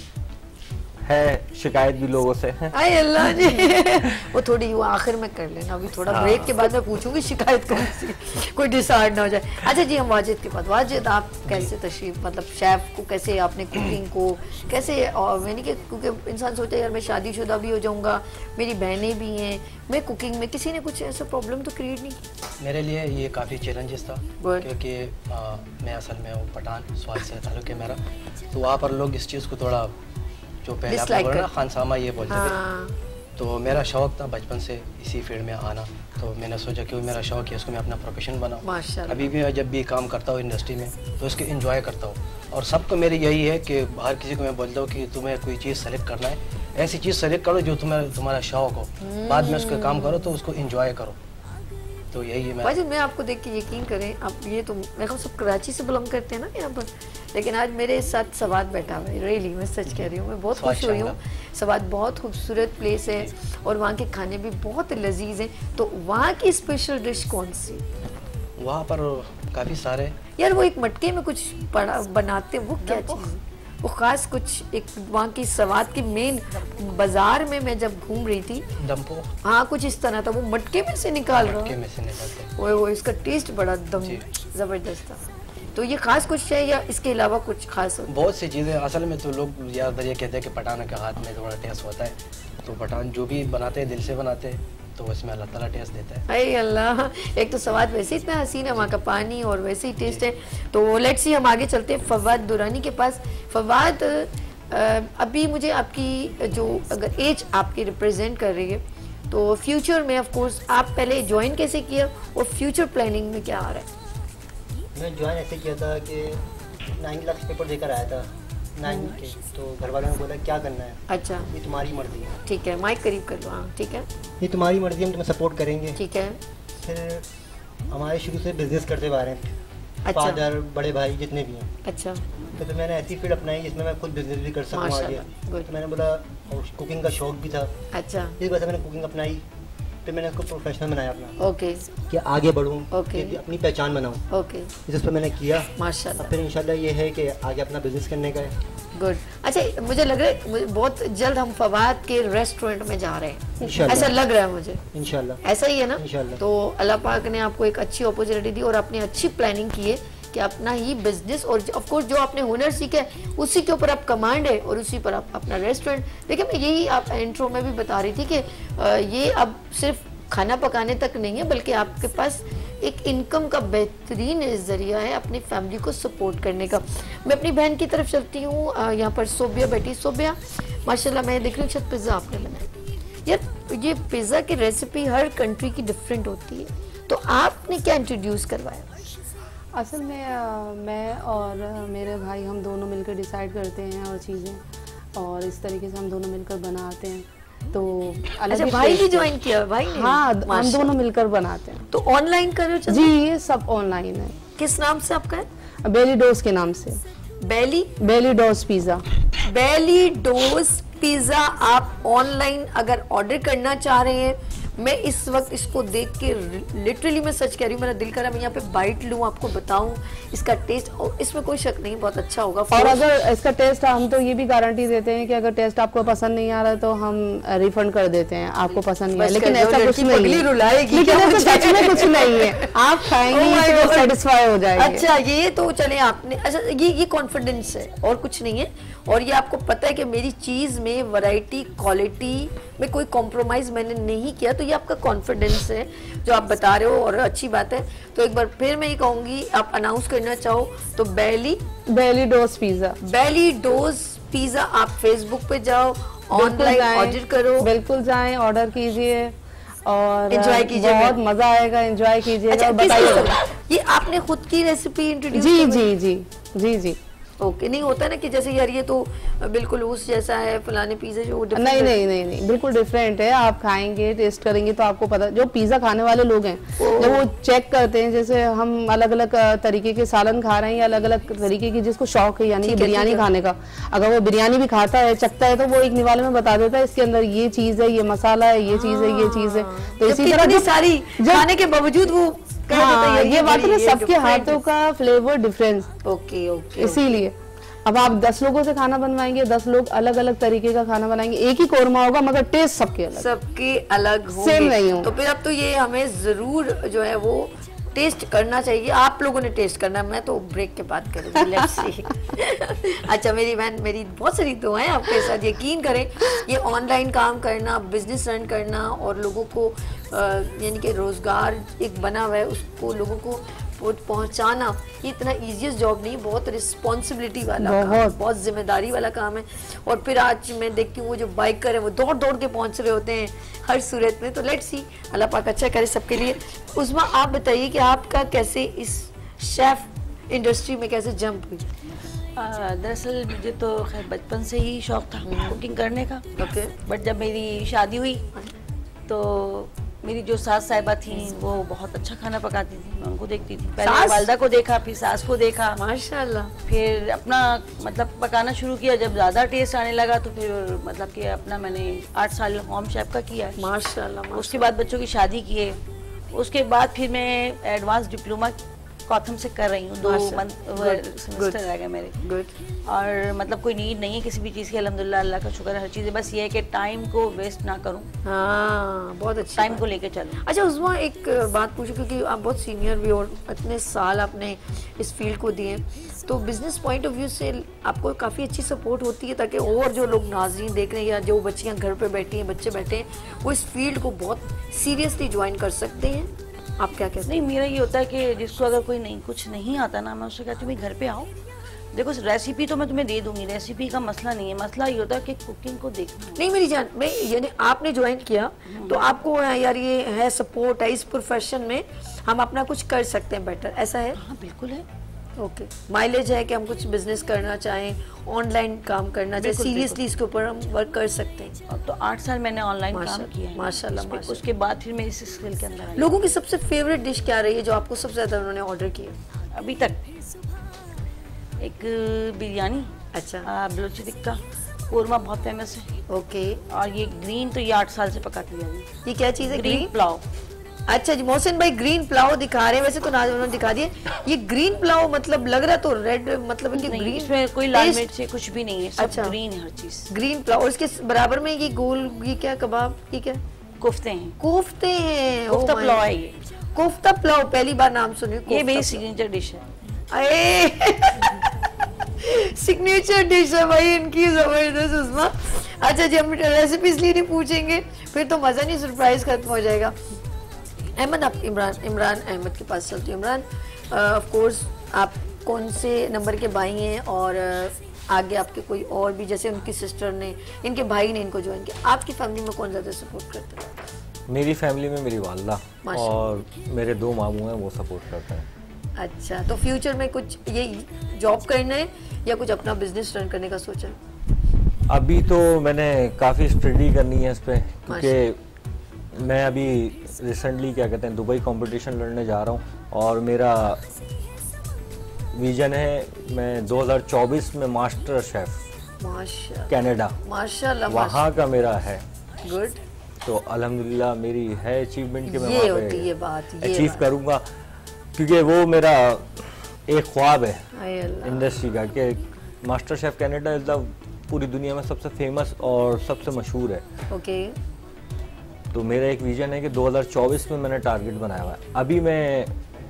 है शिकायत भी लोगों से। आए अल्लाह जी। वो थोड़ी वो आखिर में कर लेना, अभी थोड़ा ब्रेक के बाद मैं पूछूंगी शिकायत कौन सी, कोई डिसाइड ना हो जाए। अच्छा जी, हम वाजिद के बाद, वाजिद आप कैसे तशरीफ, मतलब शेफ को कैसे आपने कुकिंग को कैसे, और मैंने कि क्योंकि इंसान सोचा यार मैं शादीशुदा भी हो जाऊंगा, मेरी बहनें भी हैं, मैं कुकिंग में, किसी ने कुछ ऐसा प्रॉब्लम तो क्रिएट नहीं की? मेरे लिए ये काफ़ी चैलेंजेस था, क्योंकि आ, मैं असल में हूँ पठान, स्वाद से ताल्लुक है मेरा, तो वहाँ पर लोग इस चीज़ को थोड़ा, जो पहले आपने बोला ना खानसामा ये बोलते हाँ। थे, तो मेरा शौक था बचपन से इसी फील्ड में आना, तो मैंने सोचा कि मेरा शौक है, उसको मैं अपना प्रोफेशन बनाऊँ। अभी भी मैं जब भी काम करता हूँ इंडस्ट्री में तो उसको एंजॉय करता हूँ, और सबको मेरी यही है कि हर किसी को मैं बोलता हूँ कि तुम्हें कोई चीज़ सेलेक्ट करना है, ऐसी चीज़ सेलेक्ट करो जो तुम्हारा तुम्हारा शौक हो, बाद में उसको काम करो तो उसको एंजॉय करो। तो यही है। मैं मैं आपको देख के यकीन करें, आप ये तो मैं कहूँ सब कराची से बिलोंग करते हैं ना यहाँ पर, लेकिन आज मेरे साथ सवाद बैठा हुआ है, रियली मैं सच कह रही हूँ, मैं बहुत खुश हुई हूँ। सवाद बहुत खूबसूरत प्लेस है और वहाँ के खाने भी बहुत लजीज हैं। तो वहाँ की स्पेशल डिश कौन सी? वहाँ पर काफ़ी सारे यार, वो एक मटके में कुछ बड़ा बनाते हैं, वो क्या चीज़, वो खास कुछ एक वहाँ की सवाद की मेन बाजार में मैं जब घूम रही थी, दम्पो, हाँ कुछ इस तरह था, वो मटके में से निकाल रहा, मटके में से निकालते, वो वो इसका टेस्ट बड़ा दम जबरदस्त था। तो ये खास कुछ है या इसके अलावा कुछ खास होता है? बहुत सी चीज़ें, असल में तो लोग ज़्यादातर ये कहते हैं कि पठान के हाथ में थोड़ा टेस्ट होता है, तो पठान जो भी बनाते हैं दिल से बनाते हैं, तो उसमें अल्लाह ताला टेस्ट देता है। अरे अल्लाह, एक तो सवाद वैसे इतना हसीन है, वहाँ का पानी और वैसे ही टेस्ट है। तो लेट्स सी, हम आगे चलते हैं फवाद दुरानी के पास। फवाद, अभी मुझे आपकी जो अगर एज आपकी रिप्रेजेंट कर रही है, तो फ्यूचर में ऑफ कोर्स आप पहले ज्वाइन कैसे किया और फ्यूचर प्लानिंग में क्या आ रहा है? मैं ज्वाइन ऐसे किया था कि नाइन लाख पेपर देकर आया था नाइन के, तो घर वालों ने बोला क्या करना है। अच्छा, ये तुम्हारी मर्जी है। ठीक है, माइक करीब कर लो। हाँ ठीक है, ये तुम्हारी मर्जी, हम तुम्हें सपोर्ट करेंगे। ठीक है। फिर हमारे शुरू से बिजनेस करते हुए आ रहे हैं, अच्छा। फादर, बड़े भाई जितने भी हैं। अच्छा। तो फिर मैंने ऐसी फील्ड अपनाई जिसमें मैं खुद बिजनेस भी कर सकूँ आगे। तो मैंने बोला, और कुकिंग का शौक भी था। अच्छा। इस वजह से मैंने कुकिंग अपनाई, फिर मैंने उसको प्रोफेशनल बनाया अपना। ओके। कि आगे बढ़ूँ, ओके, अपनी पहचान बनाऊँ। ओके। जिस पर मैंने किया माशाल्लाह। फिर इंशाल्लाह ये है कि आगे अपना बिजनेस करने का है। गुड। अच्छा, मुझे लग रहा है मुझे बहुत जल्द हम फवाद के रेस्टोरेंट में जा रहे हैं, ऐसा लग रहा है मुझे। इंशाल्लाह। ऐसा ही है ना? इंशाल्लाह। तो अल्लाह पाक ने आपको एक अच्छी अपॉर्चुनिटी दी और आपने अच्छी प्लानिंग की है कि अपना ही बिजनेस, और ऑफ कोर्स जो आपने हुनर सीखा है उसी के ऊपर आप कमांड है और उसी पर आप अपना रेस्टोरेंट। देखिए, मैं यही आप इंट्रो में भी बता रही थी कि ये अब सिर्फ खाना पकाने तक नहीं है, बल्कि आपके पास एक इनकम का बेहतरीन ज़रिया है अपनी फैमिली को सपोर्ट करने का। मैं अपनी बहन की तरफ चलती हूँ, यहाँ पर सोबिया बैठी। सोबिया, माशाल्लाह मैं देख रही हूँ शायद पिज़्ज़ा आपने बनाया। यार ये पिज़्ज़ा की रेसिपी हर कंट्री की डिफरेंट होती है, तो आपने क्या इंट्रोड्यूस करवाया? असल में आ, मैं और मेरे भाई हम दोनों मिलकर डिसाइड करते हैं और चीज़ें, और इस तरीके से हम दोनों मिलकर बनाते हैं। तो अलग अच्छा, भाई ने ज्वाइन किया? भाई ने? हाँ, हम दोनों मिलकर बनाते हैं। तो ऑनलाइन कर रहे हो? जी, ये सब ऑनलाइन है। किस नाम से आपका है? बेली डोज के नाम से। Belly belly doughs pizza. Belly doughs pizza आप ऑनलाइन अगर ऑर्डर करना चाह रहे हैं, मैं इस वक्त इसको देख के लिटरली मैं सच कह रही हूँ, मेरा दिल करा मैं यहाँ पे बाइट लूँ, आपको बताऊँ इसका टेस्ट, और इसमें कोई शक नहीं बहुत अच्छा होगा। और अगर इसका टेस्ट, हम तो ये भी गारंटी देते हैं कि अगर टेस्ट आपको पसंद नहीं आ रहा है तो हम रिफंड कर देते हैं, आपको पसंद नहीं है। लेकिन ऐसा कुछ नहीं है, लेकिन ऐसा सच में कुछ नहीं है, आप खाएंगे तो सेटिस्फाई हो जाएंगे। अच्छा, ये तो चले आपने, अच्छा ये ये कॉन्फिडेंस है और कुछ नहीं है, और ये आपको पता है कि मेरी चीज में वैरायटी क्वालिटी में कोई कॉम्प्रोमाइज मैंने नहीं किया, तो ये आपका कॉन्फिडेंस है जो आप बता रहे हो, और अच्छी बात है। तो एक बार फिर मैं ये कहूंगी, आप अनाउंस करना चाहो तो belly belly doughs pizza. Belly doughs pizza, आप फेसबुक पे जाओ, ऑनलाइन ऑर्डर करो, बिल्कुल जाएं, ऑर्डर कीजिए और एंजॉय कीजिए, बहुत मजा आएगा, एंजॉय कीजिएगा। अच्छा, बताइए, ये आपने खुद की रेसिपी इंट्रोड्यूस? जी जी जी जी जी ओके। नहीं होता ना कि जैसे यार ये तो बिल्कुल उस जैसा है फलाने पिज़्ज़ा जो नहीं नहीं नहीं नहीं बिल्कुल डिफरेंट है। आप खाएंगे, टेस्ट करेंगे तो आपको पता, जो पिज़्ज़ा खाने वाले लोग हैं जब वो चेक करते हैं, जैसे हम अलग अलग तरीके के सालन खा रहे हैं या अलग अलग तरीके की जिसको शौक है, यानी कि बिरयानी खाने का, अगर वो बिरयानी भी खाता है, चखता है, तो वो एक निवाले में बता देता है इसके अंदर ये चीज है, ये मसाला है, ये चीज है, ये चीज है। तो इसी तरह सारी खाने के बावजूद वो हाँ, ये बात है, सबके हाथों का फ्लेवर डिफरेंस। ओके ओके, इसीलिए अब आप दस लोगों से खाना बनवाएंगे, दस लोग अलग अलग तरीके का खाना बनाएंगे, एक ही कोरमा होगा मगर टेस्ट सबके अलग सबके अलग होंगे, सेम नहीं होगा। तो फिर अब तो ये हमें जरूर जो है वो टेस्ट करना चाहिए, आप लोगों ने टेस्ट करना है, मैं तो ब्रेक के बाद करूँगी, लेट्स सी। अच्छा मेरी बहन, मेरी बहुत सारी दुआएं आपके साथ, यकीन करें ये ऑनलाइन काम करना, बिजनेस रन करना और लोगों को यानी कि रोजगार एक बना हुआ है उसको लोगों को पहुंचाना, ये इतना इजीएस्ट जॉब नहीं, बहुत रिस्पॉन्सिबिलिटी वाला काम है, बहुत जिम्मेदारी वाला काम है। और फिर आज मैं देखती हूँ वो जो बाइकर है वो दौड़ दौड़ के पहुंच रहे होते हैं हर सूरत में, तो लेट्स सी, अल्लाह पाक अच्छा करे सबके लिए। उस्मा आप बताइए कि आपका कैसे इस शेफ इंडस्ट्री में कैसे जंप हुई? दरअसल मुझे तो खैर बचपन से ही शौक था कुकिंग करने का, ओके। बट जब मेरी शादी हुई तो मेरी जो सास साहिबा थी वो बहुत अच्छा खाना पकाती थी, मैं उनको देखती थी, पहले वालदा को देखा, फिर सास को देखा, माशाल्लाह, फिर अपना मतलब पकाना शुरू किया, जब ज़्यादा टेस्ट आने लगा तो फिर मतलब कि अपना मैंने आठ साल होम शेफ का किया है, माशाल्लाह। उसके बाद बच्चों की शादी की है, उसके बाद फिर मैं एडवांस डिप्लोमा कॉथम से कर रही हूँ, दो मंथ सेमेस्टर रह गए मेरे, गुड। और मतलब कोई नीड नहीं है किसी भी चीज़ की, अल्हम्दुलिल्लाह अल्लाह का शुक्र है, हर चीज़ है, बस ये है कि टाइम को वेस्ट ना करूँ, हाँ बहुत अच्छा, टाइम को लेके चलूँ। अच्छा उस्मा एक बात पूछो, क्योंकि आप बहुत सीनियर भी और इतने साल आपने इस फील्ड को दिए, तो बिजनेस पॉइंट ऑफ व्यू से आपको काफ़ी अच्छी सपोर्ट होती है ताकि और जो लोग नाज़रीन देख रहे हैं या जो बच्चियाँ घर पे बैठी हैं, बच्चे बैठे हैं, वो इस फील्ड को बहुत सीरियसली ज्वाइन कर सकते हैं? आप क्या कहते हैं? नहीं, मेरा ये होता है कि जिसको अगर कोई नहीं कुछ नहीं आता ना, मैं उससे कहती हूँ घर पे आओ, देखो रेसिपी तो मैं तुम्हें दे दूंगी, रेसिपी का मसला नहीं है, मसला ये होता है कि कुकिंग को देखना। नहीं मेरी जान, मैं यानी आपने ज्वाइन किया तो आपको यार ये है सपोर्ट है, इस प्रोफेशन में हम अपना कुछ कर सकते हैं बेटर, ऐसा है? हाँ बिल्कुल है। ओके, माइलेज है कि हम कुछ बिजनेस करना चाहें, ऑनलाइन काम करना चाहें, सीरियसली इसके ऊपर हम वर्क कर सकते हैं। तो आठ साल मैंने ऑनलाइन काम किया है, माशाल्लाह माशाल्लाह। उसके बाद फिर मैं इस स्किल के अंदर आई। लोगों की सबसे फेवरेट डिश क्या रही है जो आपको सबसे ज्यादा उन्होंने ऑर्डर किया अभी तक? एक बिरयानी, अच्छा, बलोची टिक्का, कोरमा बहुत फेमस है, ओके। और ये ग्रीन तो ये आठ साल से पकाती है। ये क्या चीज़ है? ग्रीन पुलाव। अच्छा जी, मोहसिन भाई ग्रीन पुलाव दिखा रहे हैं, वैसे तो नाज़ उन्होंने दिखा दिए, ये ग्रीन पुलाव मतलब लग रहा तो रेड, मतलब कि ग्रीन, इसमें कोई लाल मिर्च है कुछ भी नहीं है, सब अच्छा, ग्रीन है हर चीज, ग्रीन पुलाव। और इसके बराबर में ये गोल, ये क्या कबाब, ये क्या? कोफ्ते हैं। कोफ्ते हैं, कोफ्ता पुलाव है ये, कोफ्ता पुलाव पहली बार नाम सुनी। ये मेरी सिग्नेचर डिश है। सिग्नेचर डिश है भाई इनकी, जबरदस्त उस्मा। अच्छा जी, हम रेसिपी इसलिए नहीं पूछेंगे फिर तो मजा नहीं, सरप्राइज खत्म हो जाएगा। अहमद, आप इमरान इमरान अहमद के पास चलते हैं। इमरान, ऑफ कोर्स आप कौन से नंबर के भाई हैं और आगे आपके कोई और भी, जैसे उनकी सिस्टर ने, इनके भाई ने इनको ज्वाइन किया, आपकी फैमिली में कौन ज़्यादा सपोर्ट करता है? मेरी फैमिली में मेरी वालदा और मेरे दो मामू हैं, वो सपोर्ट करते हैं। अच्छा, तो फ्यूचर में कुछ ये जॉब करना है या कुछ अपना बिजनेस रन करने का सोचा है? अभी तो मैंने काफ़ी स्टडी करनी है इस पर, क्योंकि मैं अभी रिसेंटली क्या कहते हैं दुबई कंपटीशन लड़ने जा रहा हूँ और मेरा विजन है मैं दो हज़ार चौबीस में मास्टर शेफ माशाल्लाह कनाडा माशाल्लाह वहाँ का मेरा है। गुड। तो अल्हम्दुलिल्लाह मेरी है अचीवमेंट कि मैं ये होती है बात, ये अचीव करूँगा, क्योंकि वो मेरा एक ख्वाब है इंडस्ट्री का कि master chef Canada is the पूरी दुनिया में सबसे फेमस और सबसे मशहूर है। ओके। तो मेरा एक विजन है कि दो हज़ार चौबीस में मैंने टारगेट बनाया हुआ है। अभी मैं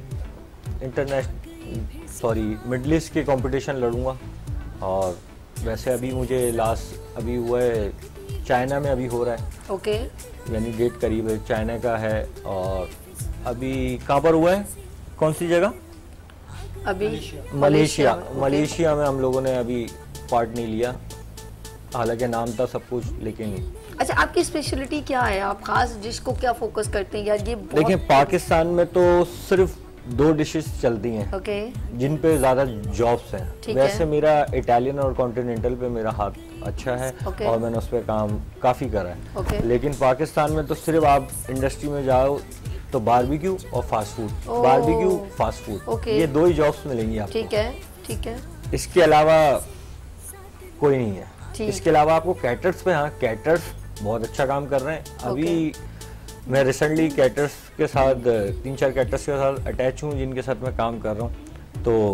इंटरनेशनल सॉरी मिडल ईस्ट के कंपटीशन लड़ूंगा, और वैसे अभी मुझे लास्ट अभी हुआ है चाइना में अभी हो रहा है। ओके। यानी डेट करीब है, चाइना का है। और अभी कहाँ पर हुआ है, कौन सी जगह? अभी मलेशिया। मलेशिया में हम लोगों ने अभी पार्ट नहीं लिया, हालांकि नाम था सब कुछ, लेकिन। अच्छा, आपकी स्पेशलिटी क्या है? आप खास डिश को क्या फोकस करते हैं? यार ये देखिए पाकिस्तान में तो सिर्फ दो डिशेस चलती हैं okay. जिन पे ज़्यादा जॉब्स हैं। वैसे है। मेरा इटालियन और कॉन्टिनेंटल पे मेरा हाथ अच्छा है okay. और मैंने उस पर काम काफ़ी करा है okay. लेकिन पाकिस्तान में तो सिर्फ आप इंडस्ट्री में जाओ तो बारबेक्यू और fast food, oh. Barbecue fast food okay. ये दो ही जॉब्स मिलेंगी आपको। ठीक है, ठीक है। इसके अलावा कोई नहीं है। इसके अलावा आपको कैटर्स पे, हाँ कैटर्स बहुत अच्छा काम कर रहे हैं। अभी okay. मैं रिसेंटली कैटर्स के साथ तीन चार कैटर्स के साथ अटैच हूँ जिनके साथ मैं काम कर रहा हूँ। तो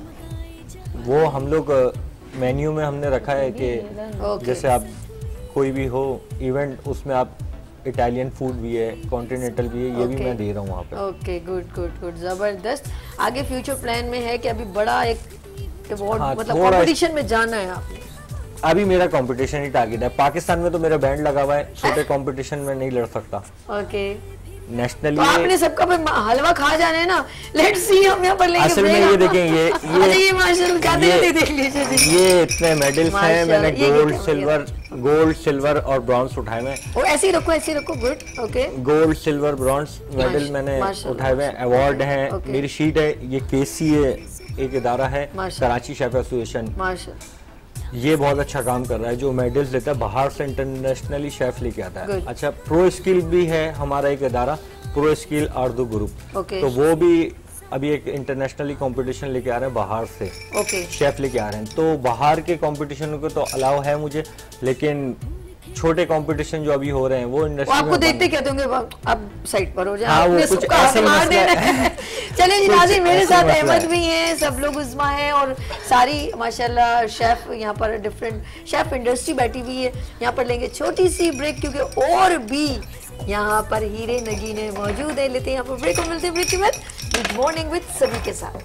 वो हम लोग मेन्यू में हमने रखा है कि okay. जैसे आप कोई भी हो इवेंट, उसमें आप इटालियन फूड भी है, कॉन्टिनेंटल भी है, ये okay. भी मैं दे रहा हूँ वहाँ पे। ओके, गुड गुड गुड, ज़बरदस्त। आगे फ्यूचर प्लान में है कि अभी बड़ा एक अवार्ड हाँ, मतलब कॉम्पिटिशन में जाना है आपने? अभी मेरा कंपटीशन ही टारगेट है। पाकिस्तान में तो मेरा बैंड लगा हुआ है, छोटे कंपटीशन में नहीं लड़ सकता। ओके। नेशनली तो आपने सबका हलवा खा जाना है ना। लेट्स सी हम यहाँ पर लेके असल में ये देखें, ये ये ये माशाल्लाह ये देख लीजिए, ये इतने मेडल्स हैं। मैंने गोल्ड सिल्वर गोल्ड सिल्वर और ब्रॉन्ज उठाए हुए हैं। ओ ऐसे ही रखो, ऐसे ही रखो। Good. Okay. Gold silver bronze medal मैंने उठाए हुए हैं, अवार्ड हैं। मेरी शीट है, ये केसी है, एक इदारा है कराची शेफ एसोसिएशन, माशाल्लाह ये बहुत अच्छा काम कर रहा है, जो मेडल्स देता है बाहर से इंटरनेशनली शेफ लेके आता है। अच्छा, प्रो स्किल भी है हमारा एक इदारा, प्रो स्किल आर्दू ग्रुप, okay. तो वो भी अभी एक इंटरनेशनली कंपटीशन लेके आ रहे हैं बाहर से, okay. शेफ लेके आ रहे हैं। तो बाहर के कंपटीशन को तो अलाउ है मुझे, लेकिन छोटे कंपटीशन जो अभी हो रहे हैं वो इंडस्ट्री आपको देखते क्या होंगे, अब साइड पर हो जाए। हाँ, वो कुछ ऐसे मार देना। चलिए नाज़रीन, मेरे साथ अहमद भी हैं, सब लोग उस्मा हैं और सारी माशाल्लाह शेफ यहाँ पर डिफरेंट शेफ इंडस्ट्री बैठी हुई है। यहाँ पर लेंगे छोटी सी ब्रेक, क्योंकि और भी यहाँ पर हीरे नगीने मौजूद है। लेते हैं यहाँ पर ब्रेक और मिलते हैं ब्रेक के बाद गुड मॉर्निंग विद सभी के साथ।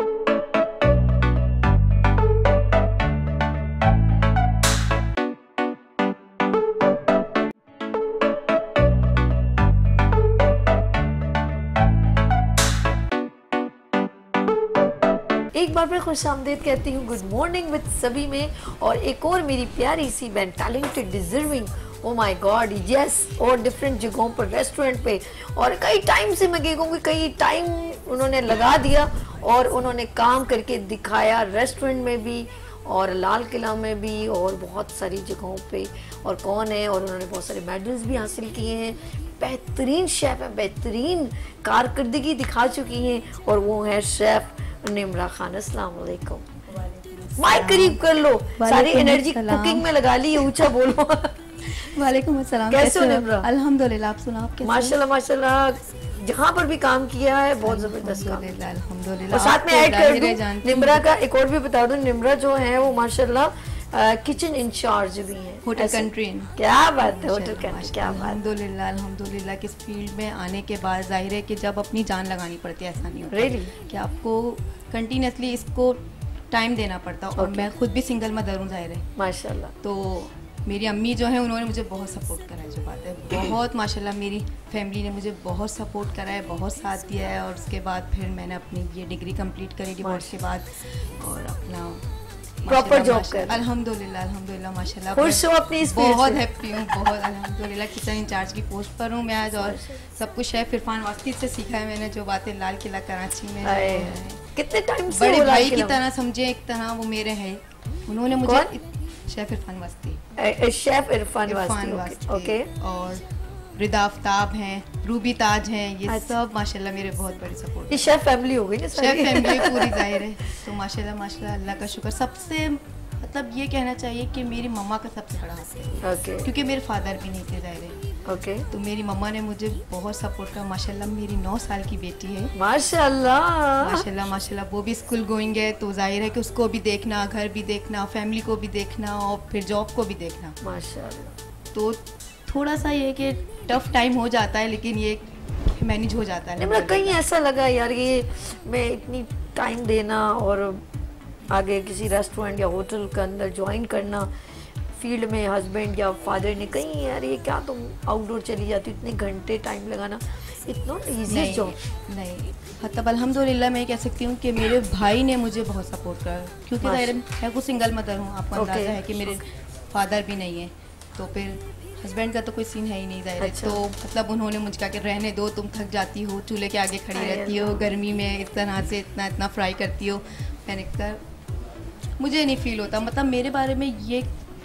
एक बार मैं खुश आमदेद कहती हूँ गुड मॉर्निंग विद सभी में, और एक और मेरी प्यारी सी बहन talented deserving, oh my god yes, और डिफरेंट जगहों पर रेस्टोरेंट पे, और कई टाइम से मैं कहूँगी कई टाइम उन्होंने लगा दिया और उन्होंने काम करके दिखाया, रेस्टोरेंट में भी और लाल किला में भी और बहुत सारी जगहों पे। और कौन है, और उन्होंने बहुत सारे मेडल्स भी हासिल किए हैं, बेहतरीन शेफ है, बेहतरीन कारकर्दगी दिखा चुकी हैं, और वो है शेफ निम्रा खान। अस्सलाम वालेकुम। माइक करीब कर लो, सारी एनर्जी कुकिंग में लगा ली, ऊंचा बोलो। वालेकुम अस्सलाम। कैसे हो निम्रा? अल्हम्दुलिल्लाह, आप सुनाओ आप कैसे? माशाल्लाह माशाल्लाह, जहाँ पर भी काम किया है बहुत जबरदस्त काम। अल्हम्दुलिल्लाह। और साथ में ऐड कर दूं निम्रा का एक और भी बता दूं, निम्रा जो है वो माशाल्लाह किचन इंचार्ज भी हैं होटल कंट्री। क्या बात है, होटल कंट्री, क्या बात। अल्हम्दुलिल्लाह अल्हम्दुलिल्लाह। किस फील्ड में आने के बाद जाहिर है कि जब अपनी जान लगानी पड़ती है, ऐसा नहीं होता really? कि आपको कंटिन्यूसली इसको टाइम देना पड़ता है। और मैं खुद भी सिंगल मदर हूँ जाहिर है, माशाल्लाह। तो मेरी अम्मी जो है उन्होंने मुझे बहुत सपोर्ट करा है, जो बात है बहुत माशाल्लाह मेरी फैमिली ने मुझे बहुत सपोर्ट करा है, बहुत साथ दिया है। और उसके बाद फिर मैंने अपनी ये डिग्री कंप्लीट करी डिवोर्स के बाद, और अपना प्रॉपर जॉब कर? अल्हम्दुलिल्लाह अल्हम्दुलिल्लाह माशाल्लाह। खुश हो अपनी इस फील्ड से? बहुत हैप्पी हूँ, बहुत अल्हम्दुलिल्लाह। किचन इंचार्ज की पोस्ट पर हूँ मैं आज, और सब कुछ शेफ इरफान वास्ती से सीखा है मैंने जो बातें लाल किला कराची में। कितने टाइम से? बड़े भाई की तरह समझे, एक तरह वो मेरे हैं। उन्होंने मुझे chef Irfan Wasti, chef Irfan Wasti, okay. और रिदा आफ्ताब हैं, रूबी ताज हैं, ये सब माशाल्लाह मेरे बहुत बड़ी सपोर्ट। ये शेफ फैमिली हो गई ना सारी? शेफ फैमिली पूरी जाहिर है। तो माशाल्लाह माशाल्लाह अल्लाह का शुक्र। सबसे मतलब ये कहना चाहिए कि मेरी मम्मा का सबसे बड़ा हाथ है, okay. क्योंकि मेरे फादर भी नहीं थे जाहिर है, okay. तो मेरी मम्मा ने मुझे बहुत सपोर्ट किया। माशाल्लाह मेरी नौ साल की बेटी है, माशाल्लाह माशाल्लाह माशाल्लाह। वो भी स्कूल गोइंग है, तो जाहिर है कि उसको भी देखना, घर भी देखना, फैमिली को भी देखना, और फिर जॉब को भी देखना माशाल्लाह। तो थोड़ा सा ये कि टफ टाइम हो जाता है, लेकिन ये मैनेज हो जाता है। मतलब कहीं ऐसा लगा यार ये मैं इतनी टाइम देना और आगे किसी रेस्टोरेंट या होटल के अंदर ज्वाइन करना फील्ड में, हस्बैंड या फादर ने कहीं यार ये क्या तुम आउटडोर चली जाती, इतने घंटे टाइम लगाना, इतना इजी जॉब नहीं। मतलब अल्हम्दुलिल्लाह मैं कह सकती हूँ कि मेरे भाई ने मुझे बहुत सपोर्ट करा, क्योंकि मैं को सिंगल मदर हूँ, आपको अंदाजा है कि मेरे फादर भी नहीं है, तो फिर हस्बैंड का तो कोई सीन है ही नहीं जाहिर है। अच्छा। तो मतलब उन्होंने मुझे कहा कि रहने दो, तुम थक जाती हो, चूल्हे के आगे खड़ी रहती हो, गर्मी में इस तरह से इतना इतना फ्राई करती हो। मैंने कहा मुझे नहीं फील होता, मतलब मेरे बारे में ये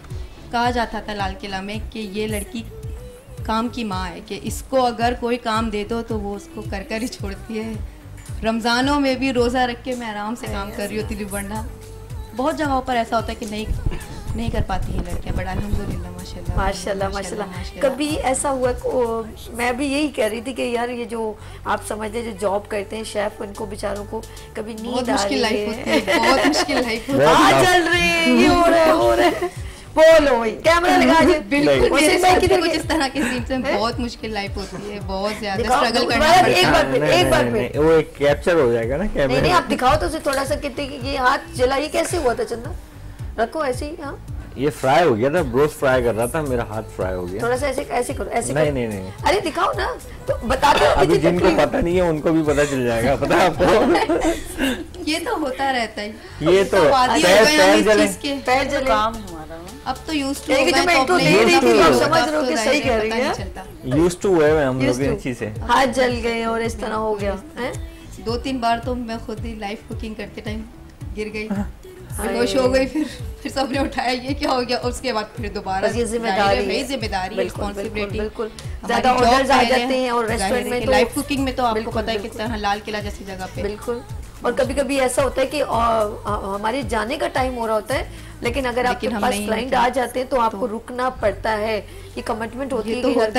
कहा जाता था लाल किला में कि ये लड़की काम की माँ है, कि इसको अगर कोई काम दे दो तो वो उसको कर कर ही छोड़ती है। रमज़ानों में भी रोज़ा रख के मैं आराम से काम कर रही होती थी, वरना बहुत जगहों पर ऐसा होता है कि नहीं नहीं कर पाती हैं लड़कियां, बट अल्हम्दुलिल्लाह माशाल्लाह माशाल्लाह माशाल्लाह। कभी ऐसा हुआ को, मैं भी यही कह रही थी कि यार ये जो आप समझते हैं जो जॉब करते हैं शेफ, उनको बेचारों को कभी नींद आ रही है, बहुत मुश्किल लाइफ होती है, आ चल रही है, ये हो रहा है हो रहा है, बोलो भाई कैमरा लगा दे। बिल्कुल कुछ इस तरह के सीन से बहुत मुश्किल लाइफ होती है, बहुत ज्यादा स्ट्रगल करना पड़ता है। एक बार पे एक बार पे वो एक कैप्चर हो जाएगा ना कैमरा। नहीं नहीं आप दिखाओ तो उसे थोड़ा सा, कितने ये हाथ जला, ये कैसे हुआ था चंदा? रखो ऐसे ही। हाँ ये फ्राई हो गया था, ब्रोस्ट फ्राई कर रहा था, मेरा हाथ फ्राई हो गया। थोड़ा सा ऐसे ऐसे करो, ऐसे नहीं नहीं नहीं अरे दिखाओ ना, तो बता दो। अभी जिनको पता नहीं है उनको भी पता चल जाएगा, पता है आपको? ये तो होता रहता है, ये तो पैर पैर जले, पैर जले काम हमारा। अब तो यूज्ड टू हो गए, मैं तो दे रही थी, आप समझ रहे हो कि सही कह रही है, यूज्ड टू हुए हम लोग इन चीज से, हाथ जल गए और इस तरह हो गया है। दो तीन बार तो मैं खुद ही लाइव कुकिंग करते टाइम गिर गई, बेहोश हो गई, फिर फिर सबने उठाया ये क्या हो गया, और उसके बाद फिर दोबारा ये जिम्मेदारी है, जिम्मेदारी रिस्पांसिबिलिटी, बिल्कुल ज्यादा ऑर्डर्स आ जाते हैं, और रेस्टोरेंट में तो लाइव कुकिंग में तो आपको पता है कितना लाल किला जैसी जगह पे बिल्कुल। और कभी कभी ऐसा होता है कि हमारे जाने का टाइम हो रहा होता है, लेकिन अगर आपके पास क्लाइंट आ जाते हैं तो आपको रुकना पड़ता है, ये कमिटमेंट होती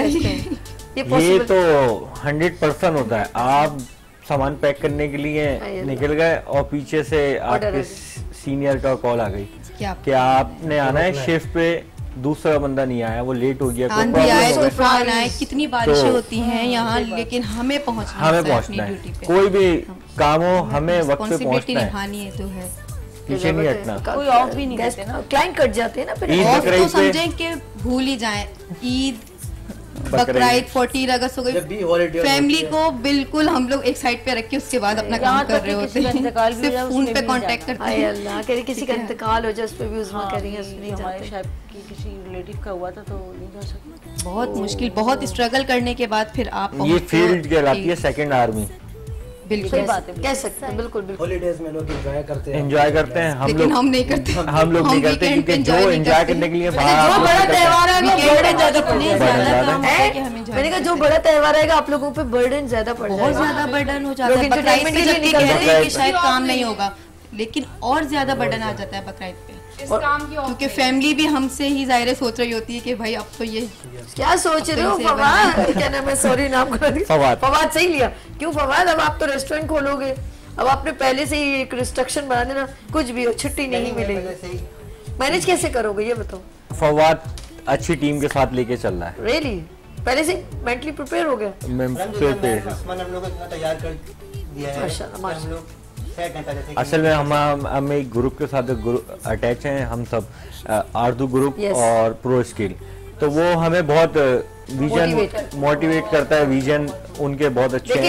है। ये तो हंड्रेड परसेंट होता है। आप सामान पैक करने के लिए निकल गए और पीछे से आपके सीनियर का कॉल आ गई कि आपने आना है शिफ्ट पे, दूसरा बंदा नहीं आया, वो लेट हो गया, आंधी आए, तूफान आए, कितनी बारिशें होती हैं यहाँ, लेकिन हमें पहुँचना हमें पहुँचना है, कोई भी काम हो हमें वक्त पे पहुँचना है, निभानी है तो है, पीछे नहीं हटना। कोई ऑफ भी नहीं देते ना, क्लाइंट कट जाते हैं ना, फिर ऑफ तो समझें कि भूल ही जाएं। ईद, बकरीद, फोर्टीन अगस्त हो गई, फैमिली को बिल्कुल हम लोग एक साइड पे रख के उसके बाद अपना काम कर रहे होते हैं, सिर्फ फोन पे कांटेक्ट करते हैं। अल्लाह करे किसी का इंतकाल हो जाए, उस पे भी उज़्मा करेंगे, नहीं हमारे शायद कि किसी रिलेटिव का हुआ था तो नहीं जा सकता। बहुत मुश्किल, बहुत स्ट्रगल करने के बाद फिर आप ये फील्ड कहलाती है सेकंड आर्मी। बिल्कुल बात है, कह सकते हैं, बिल्कुल बिल्कुल। हॉलीडेज में लोग एंजॉय करते हैं, एंजॉय करते हैं, हम लोग हम नहीं करते, हम लोग नहीं करते, क्योंकि जो एंजॉय करने के लिए बाहर, जो बड़ा त्योहार है बर्डन ज्यादा पड़ जाएगा। मैंने कहा जो बड़ा त्योहार आएगा आप लोगों पे बर्डन ज्यादा पड़ जाएगा, बहुत ज्यादा बर्डन हो जाता है। बकरीद पे जबकि कहते हैं कि शायद काम नहीं होगा, लेकिन और ज्यादा बर्डन आ जाता है बकरीद पे, इस काम की, क्योंकि फैमिली भी हमसे ही जाहिर सोच रही होती है कि भाई अब तो ये क्या सोच रहे हो फवाद, क्या नाम है, सॉरी नाम कर फवाद, फवाद सही लिया। क्यों फवाद, अब आप तो रेस्टोरेंट खोलोगे, अब आपने पहले से ही एक रिस्ट्रिक्शन बना देना, कुछ भी हो छुट्टी नहीं मिलेगी, मैनेज कैसे करोगे ये बताओ? फवाद अच्छी टीम के साथ लेके चल रहा है, रियली पहले से मेंटली प्रिपेयर हो गया, मैं प्रिपेयर तैयार कर दिया है माशाल्लाह। असल में हम हम एक ग्रुप के साथ ग्रुप अटैच हैं, हम सब आरदू ग्रुप yes. और प्रो स्किल, तो वो हमें बहुत विजन मोटिवेट करता है, विजन उनके बहुत अच्छे हैं।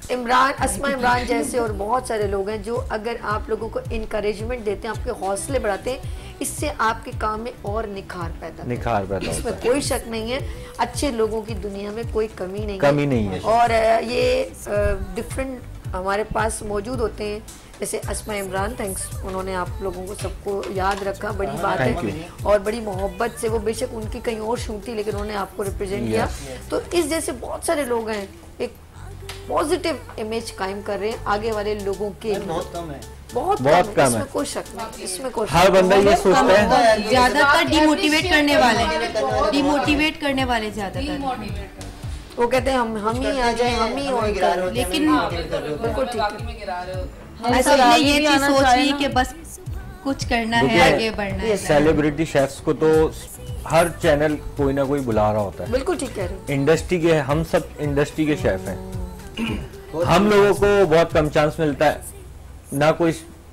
इमरान, अस्मा इमरान जैसे और बहुत सारे लोग हैं जो अगर आप लोगों को इनकरेजमेंट देते हैं, आपके हौसले बढ़ाते हैं, इससे आपके काम में और निखार पैदा निखार पैदा इसमें कोई शक नहीं है। अच्छे लोगों की दुनिया में कोई कमी नहीं कमी है, नहीं है। और ये डिफरेंट हमारे पास मौजूद होते हैं, जैसे अस्मा इमरान, थैंक्स, उन्होंने आप लोगों को सबको याद रखा, बड़ी बात है, और बड़ी मोहब्बत से, वो बेशक उनकी कहीं और शूट थी लेकिन उन्होंने आपको रिप्रेजेंट किया। तो इस जैसे बहुत सारे लोग हैं, एक पॉजिटिव इमेज कायम कर रहे हैं आगे वाले लोगों के लिए। बहुत कम है, बहुत बहुत कम है, इसमें कोई शक नहीं, इसमें कोई हर बंदा ये सोचता है, ज्यादातर डिमोटिवेट करने वाले डिमोटिवेट करने वाले ज्यादातर, वो कहते हैं हम हम ही आ जाए, हम ही और करें, लेकिन बिल्कुल ठीक है। हम सबने ये चीज सोच ली कि बस कुछ करना है, आगे बढ़ना है। सेलिब्रिटी शेफ्स को तो हर चैनल कोई ना कोई बुला रहा होता है। बिल्कुल ठीक कह रहे हो। इंडस्ट्री के, हम सब इंडस्ट्री के शेफ हैं, हम लोगों को बहुत कम चांस मिलता है, ना कोई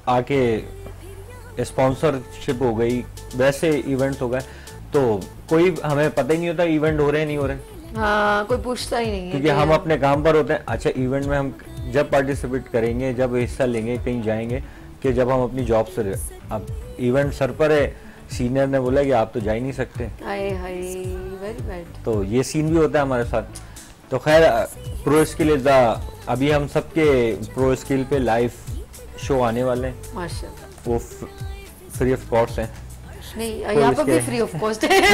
आके स्पॉन्सरशिप हो गई, वैसे इवेंट्स हो गए तो कोई हमें पता ही नहीं होता इवेंट हो रहे हैं नहीं हो रहे। हाँ, कोई पूछता ही नहीं है, क्योंकि हम अपने काम पर होते हैं। अच्छा, इवेंट में हम जब पार्टिसिपेट करेंगे, जब हिस्सा लेंगे, कहीं जाएंगे, कि जब हम अपनी जॉब से, अब इवेंट सर पर है, सीनियर ने बोला कि आप तो जा ही नहीं सकते, हाय हाय, वेरी बैड। तो ये सीन भी होता है हमारे साथ। तो खैर, प्रो स्किल इज द, अभी हम सबके प्रो स्किल पे लाइव शो आने वाले हैं, माशाल्लाह, वो फ्री ऑफ कॉस्ट है। नहीं, यहाँ पर भी फ्री ऑफ कॉस्ट है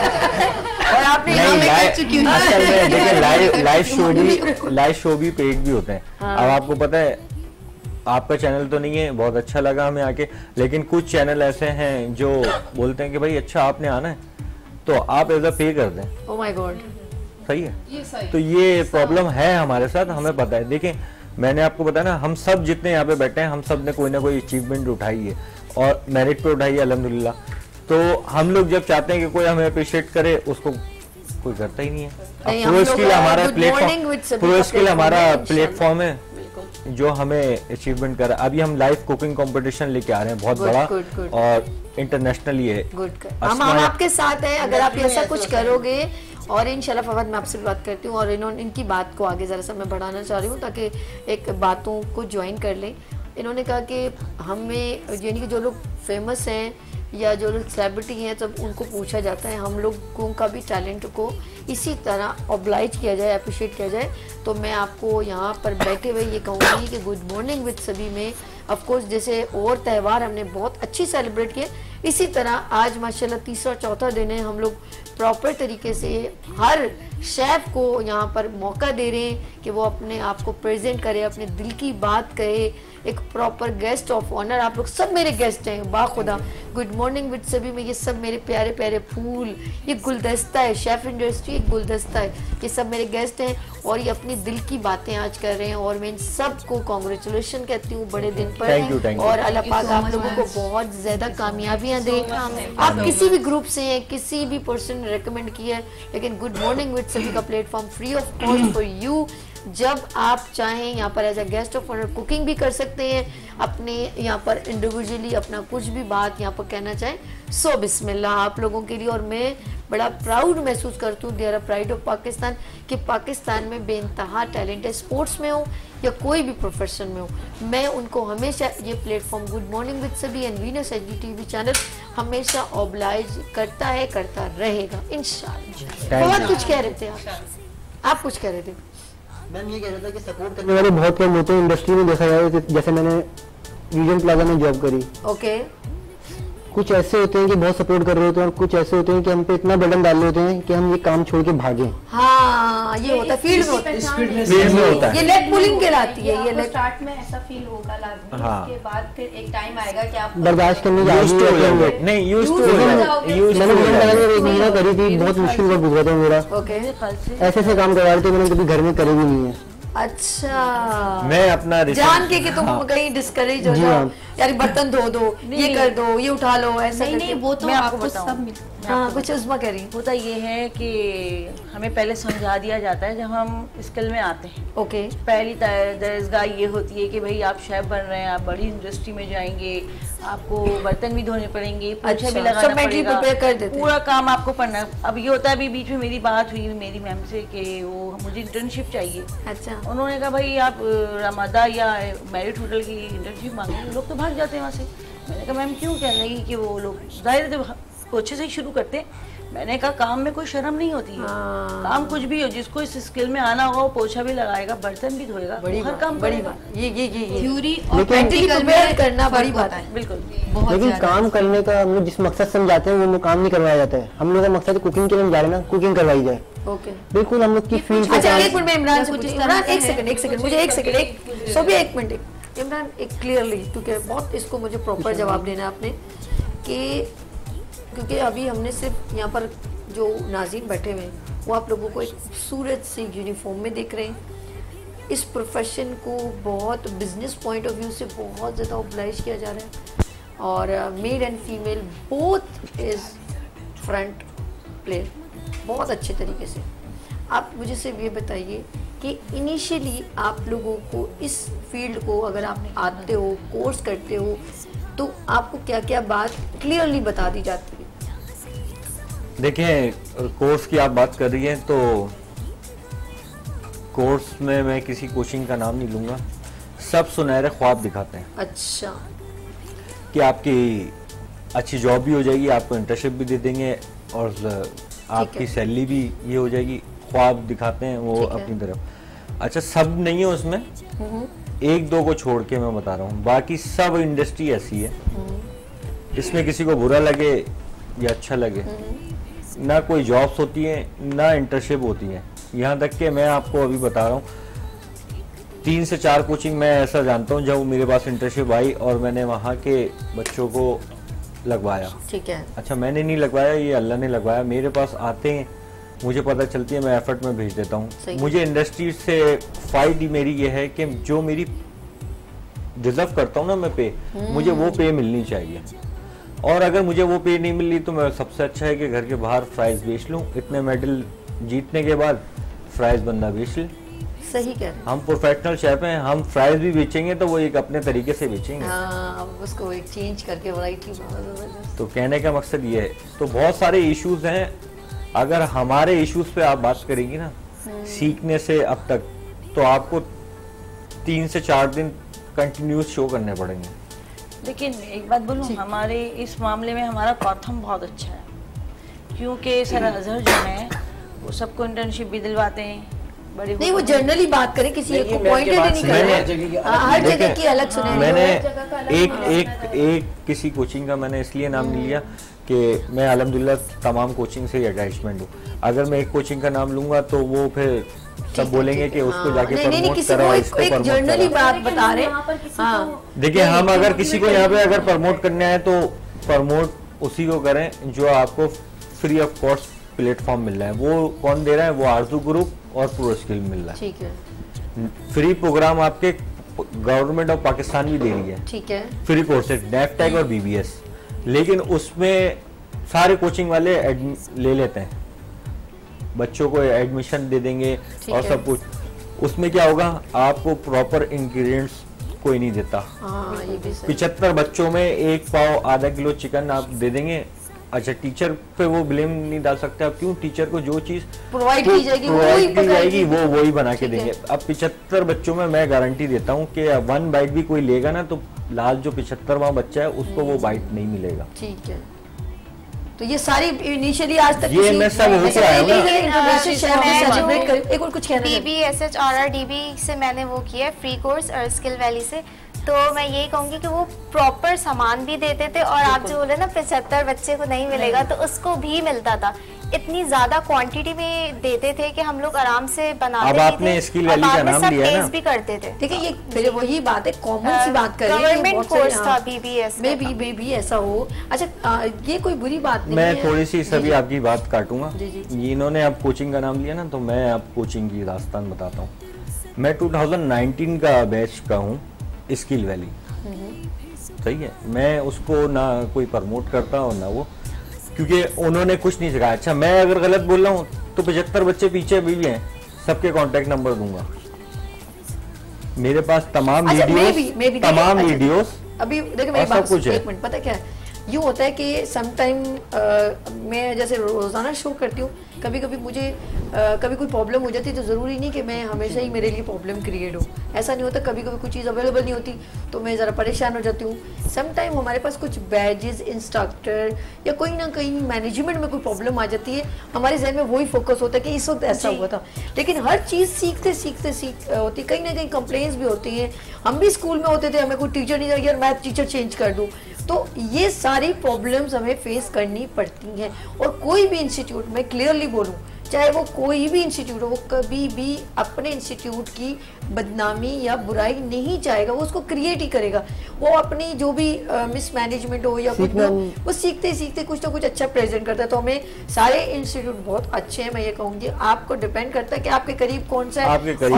और आपने नहीं, लाइव, असल में देखिए, लाइव लाइव शो भी लाइव शो भी पेड भी होते हैं। हाँ। अब आपको पता है, आपका चैनल तो नहीं है, बहुत अच्छा लगा हमें आके, लेकिन कुछ चैनल ऐसे हैं जो बोलते हैं कि भाई अच्छा आपने आना है तो आप एज अ पे कर दें। ओह माय गॉड, सही है, तो ये प्रॉब्लम है हमारे साथ, हमें पता है। देखिए, मैंने आपको बताया ना, हम सब जितने यहाँ पे बैठे हैं, हम सब ने कोई ना कोई अचीवमेंट उठाई है और मेरिट पे उठाई है, अल्हम्दुलिल्लाह। तो हम लोग जब चाहते हैं कि कोई हमें अप्रिशिएट करे, उसको कोई करता ही नहीं है। प्रो स्किल हमारा प्लेटफॉर्म प्रो स्किल हमारा प्लेटफॉर्म है जो हमें अचीवमेंट करा। अभी हम लाइव कुकिंग कंपटीशन लेके आ रहे हैं, बहुत बड़ा, good, good. और इंटरनेशनली है। हम हम आपके साथ हैं, अगर आप ऐसा कुछ करोगे, और इंशाल्लाह फवाद मैं आपसे बात करती हूँ, और इन्होंने इनकी बात को आगे ज़रा सा मैं बढ़ाना चाह रही हूँ ताकि एक बातों को ज्वाइन कर लें। इन्होंने कहा कि हमें, यानी कि जो लोग फेमस हैं या जो लोग सेलिब्रिटी हैं, तब उनको पूछा जाता है, हम लोगों का भी टैलेंट को इसी तरह ऑब्लाइज किया जाए, अप्रिशिएट किया जाए। तो मैं आपको यहाँ पर बैठे हुए ये कहूँगी कि गुड मॉर्निंग विद सभी में ऑफ कोर्स जैसे और त्यौहार हमने बहुत अच्छी सेलिब्रेट किए, इसी तरह आज माशाल्लाह तीसरा चौथा दिन है, हम लोग प्रॉपर तरीके से हर शेफ को यहाँ पर मौका दे रहे हैं कि वो अपने आप को प्रेजेंट करे, अपने दिल की बात कहे, एक प्रॉपर गेस्ट ऑफ ऑनर। आप लोग सब मेरे गेस्ट हैं, बाखुदा। गुड मॉर्निंग विद सभी में ये सब मेरे प्यारे प्यारे फूल, ये गुलदस्ता है, शेफ इंडस्ट्री एक गुलदस्ता है, ये सब मेरे गेस्ट हैं और ये अपनी दिल की बातें आज कर रहे हैं, और मैं इन सबको कॉन्ग्रेचुलेशन कहती हूँ बड़े दिन पर। Thank you, thank you. और अल्लाह पाक आप लोगों को बहुत ज्यादा कामयाबियां दे। आप किसी भी ग्रुप से हैं, किसी भी पर्सन ने रेकमेंड किया है, लेकिन गुड मॉर्निंग विद सभी का platform free of cost for you. जब आप चाहें यहाँ पर as a guest of honour cooking भी कर सकते हैं, अपने यहाँ पर इंडिविजुअली अपना कुछ भी बात यहाँ पर कहना चाहें, सो बिस्मिल्लाह आप लोगों के लिए। और मैं बड़ा प्राउड महसूस करती हूँ, they are pride of Pakistan, कि पाकिस्तान में बेइंतहा टैलेंट है, स्पोर्ट्स में हो या कोई भी प्रोफेशन में हो। मैं उनको हमेशा ये प्लेटफॉर्म गुड मॉर्निंग विद सभी and Venus H D TV channel हमेशा ऑब्लाइज करता है, करता रहेगा इंशाल्लाह। बहुत कुछ कह रहे थे आप आप कुछ कह रहे थे। मैम ये कह रहा था कि सपोर्ट करने वाले बहुत कम होते हैं इंडस्ट्री में, देखा जाए जैसे मैंने रीजन प्लाजा में जॉब करी। ओके, कुछ ऐसे होते हैं कि बहुत सपोर्ट कर रहे होते हैं और कुछ ऐसे होते हैं कि हम पे इतना बर्डन डाल रहे होते हैं कि हम ये काम छोड़ के भागें। हाँ, ये होता है फील्ड में होता है, फील्ड में होता है, ये लेग पुलिंग कहलाती है। ये लेग स्टार्ट में ऐसा फील होगा लाजमी, हाँ। उसके बाद फिर एक टाइम आएगा कि आप बर्दाश्त करने नहीं यूज्ड टू मैंने एक महीना करी थी, बहुत मुश्किल वक्त गुजरा था मेरा। ओके, ऐसे ऐसे काम करवा रहे थे, मैंने कभी घर में करे भी नहीं है। अच्छा, मैं अपना जान के कि तुम हाँ। कहीं डिस्करेज हो जाओ, यार बर्तन धो दो, ये कर दो, ये उठा लो, ऐसा नहीं नहीं वो तो मैं आपको बताऊं। हाँ कुछ उस्मा कह रही होता ये है कि हमें पहले समझा दिया जाता है जब हम स्किल में आते हैं। ओके पहली दरजगाह ये होती है कि भाई आप शेफ बन रहे हैं, आप बड़ी इंडस्ट्री में जाएंगे, आपको बर्तन भी धोने पड़ेंगे, पोछा भी लगाना पड़ेगा, कर देते पूरा काम आपको पढ़ना। अब ये होता है अभी बीच में मेरी बात हुई मेरी मैम से कि वो मुझे इंटर्नशिप चाहिए। अच्छा उन्होंने कहा भाई आप रमादा या मैरिट होटल की इंटर्नशिप मांगे, लोग तो भाग जाते हैं वहाँ से। मैंने कहा मैम क्यों? कह रही कि वो लोग जाहिर है पोछे से ही शुरू करते हैं। मैंने कहा काम में कोई शर्म नहीं होती है, काम कुछ भी हो, जिसको इस स्किल में आना होगा वो पोछा भी लगाएगा, बर्तन भी धोएगा, हर काम बड़ी बात। ये ये ये थ्योरी और प्रैक्टिकल में करना बड़ी बात है। बिल्कुल। लेकिन काम करने का हम लोग जिस मकसद से हम जाते हैं वो काम नहीं करवाया जाता है। हम लोग का मकसद कुकिंग के लिए हम जा रहे हैं ना, कुकिंग करवाई जाए। ओके बिल्कुल हम लोग की फील्ड। अच्छा एक मिनट में इमरान से पूछिए। इमरान एक सेकंड एक सेकंड मुझे एक सेकंड एक सो भी एक मिनट इमरान एक क्लियरली, क्योंकि बहुत इसको मुझे प्रॉपर जवाब देना है आपने कि क्योंकि अभी हमने सिर्फ यहाँ पर जो नाज़रीन बैठे हुए हैं वो आप लोगों को एक खूबसूरत सी यूनिफॉर्म में देख रहे हैं। इस प्रोफेशन को बहुत बिजनेस पॉइंट ऑफ व्यू से बहुत ज़्यादा ऑब्लाइज किया जा रहा है और male and female both is front player बहुत अच्छे तरीके से। आप मुझे सिर्फ ये बताइए कि इनिशियली आप लोगों को इस फील्ड को अगर आप आते हो, कोर्स करते हो, तो आपको क्या क्या बात क्लियरली बता दी जाती है? देखिए कोर्स की आप बात कर रही हैं तो कोर्स में मैं किसी कोचिंग का नाम नहीं लूँगा, सब सुनहरे ख्वाब दिखाते हैं। अच्छा। कि आपकी अच्छी जॉब भी हो जाएगी, आपको इंटर्नशिप भी दे देंगे और आपकी सैलरी भी ये हो जाएगी, ख्वाब दिखाते हैं वो अपनी तरफ। अच्छा सब नहीं है उसमें, एक दो को छोड़ के मैं बता रहा हूँ, बाकी सब इंडस्ट्री ऐसी है, इसमें किसी को बुरा लगे या अच्छा लगे, ना कोई जॉब्स होती हैं ना इंटर्नशिप होती है। यहाँ तक कि मैं आपको अभी बता रहा हूँ तीन से चार कोचिंग मैं ऐसा जानता हूँ जब मेरे पास इंटर्नशिप आई और मैंने वहाँ के बच्चों को लगवाया। ठीक है। अच्छा मैंने नहीं लगवाया, ये अल्लाह ने लगवाया। मेरे पास आते हैं, मुझे पता चलती है, मैं एफर्ट में भेज देता हूँ। मुझे इंडस्ट्री से फायदा मेरी ये है कि जो मेरी डिजर्व करता हूँ ना मैं पे, मुझे वो पे मिलनी चाहिए। और अगर मुझे वो पे नहीं मिली तो मैं सबसे अच्छा है कि घर के बाहर फ्राइज बेच लूँ। इतने मेडल जीतने के बाद फ्राइज बंदा बेच ले। सही कह रहे हैं। हम प्रोफेशनल शेफ हैं, हम फ्राइज भी बेचेंगे तो वो एक अपने तरीके से बेचेंगे। हाँ, उसको एक चेंज करके वैरायटी। तो कहने का मकसद ये है। तो बहुत सारे इश्यूज हैं, अगर हमारे इश्यूज पे आप बात करेंगी ना सीखने से अब तक, तो आपको तीन से चार दिन कंटिन्यूस शो करने पड़ेंगे। लेकिन एक बात बोलूं, हमारे इस मामले में हमारा कॉथम बहुत अच्छा है, क्योंकि सर अजहर जो है वो सबको इंटर्नशिप भी दिलवाते हैं। बड़े नहीं वो जनरली बात करें, किसी एक को पॉइंटेड नहीं कर रहे, हर जगह की अलग सुने। मैंने एक एक एक किसी कोचिंग का मैंने इसलिए नाम नहीं लिया कि मैं अल्हम्दुलिल्लाह तमाम कोचिंग से अटैचमेंट हूँ। अगर मैं एक कोचिंग का नाम लूंगा तो वो फिर सब बोलेंगे कि उसको जाके प्रमोट करो, इसको प्रमोट जनरली बात बता रहे। हाँ देखिए हम अगर किसी को यहाँ पे अगर प्रमोट करना है तो प्रमोट उसी को करें जो आपको फ्री ऑफ कॉस्ट प्लेटफॉर्म मिल रहा है। वो कौन दे रहा है? वो आरजू ग्रुप और प्रो स्किल मिल रहा है। ठीक है। फ्री प्रोग्राम आपके गवर्नमेंट ऑफ पाकिस्तान भी दे रही है। ठीक है। फ्री कोर्सेज नैफटेक और बीबीएस, लेकिन उसमें सारे कोचिंग वाले ले लेते हैं, बच्चों को एडमिशन दे देंगे और सब कुछ। उसमें क्या होगा, आपको प्रॉपर इंग्रेडिएंट्स कोई नहीं देता। पिछहत्तर बच्चों में एक पाव आधा किलो चिकन आप दे देंगे। अच्छा टीचर पे वो ब्लेम नहीं डाल सकते आप, क्यों? टीचर को जो चीज प्रोवाइड की जाएगी प्रोवाइड की जाएगी वो वही बना के देंगे। अब पिछहत्तर बच्चों में मैं गारंटी देता हूँ कि वन बाइट भी कोई लेगा ना तो लास्ट जो पिछहत्तरवां बच्चा है उसको वो बाइट नहीं मिलेगा। ठीक है। तो ये सारी इनिशियली आज तक ये मैं सब होके आया एक और कुछ कहना है। बीबीएसएच आरआरडीबी से मैंने वो किया फ्री कोर्स और स्किल वैली से, तो मैं यही कहूँगी कि वो प्रॉपर सामान भी देते थे और आप जो बोले ना पचहत्तर बच्चे को नहीं मिलेगा तो उसको भी मिलता था। इतनी ज्यादा क्वांटिटी में देते थे कि हम लोग आराम से बनाते अब आपने स्किल वैली का नाम लिया ना, भी करते थे। देखिए ये फिर वही बात है, कॉमन सी बात कर रहे हैं। गवर्नमेंट कोर्स था बीबीएस में भी में भी ऐसा हो। अच्छा ये कोई बुरी बात नहीं मैं है। थोड़ी सी सभी आपकी बात काटूंगा। इन्होंने अब कोचिंग का नाम लिया ना, तो मैं अब कोचिंग की दास्तान बताता हूँ। मैं टू थाउजेंड नाइनटीन का बैच का हूँ स्किल वैली। सही है, मैं उसको ना कोई प्रमोट करता हूँ ना वो, क्योंकि उन्होंने कुछ नहीं सिखाया। अच्छा मैं अगर गलत बोल रहा हूँ तो पचहत्तर बच्चे पीछे भी हैं, सबके कांटेक्ट नंबर दूंगा, मेरे पास तमाम अच्छा, वीडियोस, मैं भी, मैं भी तमाम अच्छा, वीडियोस अभी देखो मेरी बात एक मिनट, पता क्या है यूँ होता है कि समटाइम मैं जैसे रोज़ाना शो करती हूँ, कभी कभी मुझे आ, कभी कोई प्रॉब्लम हो जाती है तो ज़रूरी नहीं कि मैं हमेशा ही मेरे लिए प्रॉब्लम क्रिएट हो, ऐसा नहीं होता। कभी कभी कोई चीज़ अवेलेबल नहीं होती तो मैं ज़रा परेशान हो जाती हूँ। समटाइम हमारे पास कुछ बैजेस, इंस्ट्रक्टर या कोई ना कहीं मैनेजमेंट में कोई प्रॉब्लम आ जाती है, हमारे जहन में वही फोकस होता है कि इस वक्त ऐसा हुआ था, लेकिन हर चीज़ सीखते सीखते सीख होती, कहीं ना कहीं कंप्लेंट्स भी होती हैं। हम भी स्कूल में होते थे, हमें कोई टीचर नहीं चाहिए, मैथ टीचर चेंज कर दूँ, तो ये सारी प्रॉब्लम्स हमें फेस करनी पड़ती हैं। और कोई भी इंस्टीट्यूट, मैं क्लियरली बोलूँ, चाहे वो कोई भी इंस्टीट्यूट हो, वो कभी भी अपने इंस्टीट्यूट की बदनामी या बुराई नहीं चाहेगा, वो उसको क्रिएट ही करेगा। वो अपनी जो भी मिसमैनेजमेंट हो या कुछ हो, वो सीखते सीखते कुछ ना कुछ अच्छा प्रेजेंट करता है। तो हमें सारे इंस्टीट्यूट बहुत अच्छे हैं, मैं ये कहूँगी। आपको डिपेंड करता है कि आपके करीब कौन सा है, आपके करीब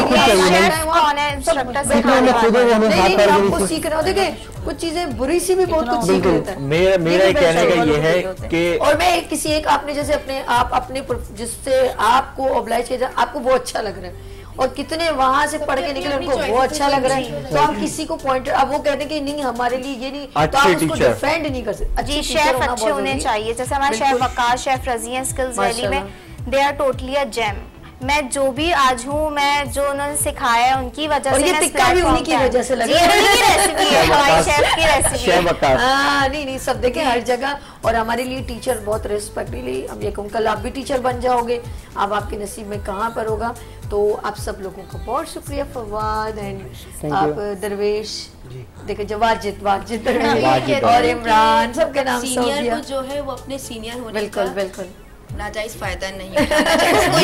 आपको सीखना हो। देखिए कुछ चीजें बुरी सी भी बहुत कुछ सीख लेता है। मेरा मेरा कहने का ये है कि, और मैं किसी एक आपने जैसे अपने आप अपने जिससे आपको ऑब्लाइज किया जाए, आपको वो अच्छा लग रहा है और कितने वहां से पढ़ के निकले उनको वो अच्छा लग रहा है, तो हम किसी को पॉइंट, अब वो कहते हैं कि नहीं हमारे लिए ये नहीं, तो आप उसको डिफेंड नहीं कर सकते। जी शेफ अच्छे होने चाहिए, जैसे हमारे शेफ वकास, शेफ रजी हैं स्किल्स वैली में, they are totally a gem. मैं जो भी आज हूँ, मैं जो उन्होंने सिखाया है उनकी वजह से, ये टिक्का भी उन्हीं की वजह से लगा, रेसिपी है हमारी शेफ की रेसिपी है। हाँ नहीं नहीं सब देखें हर जगह, और हमारे लिए टीचर बहुत रिस्पेक्टली, अब ये कहूँ कल आप भी टीचर बन जाओगे, अब आपके नसीब में कहाँ पर होगा। तो आप सब लोगों का बहुत शुक्रिया फवाद एंड आप दरवेश, देखिए जो वाजिद वाजिद और इमरान, सबके नाम सीनियर जो है वो अपने सीनियर होने बिल्कुल बिल्कुल नाजायज फायदा नहीं उठाना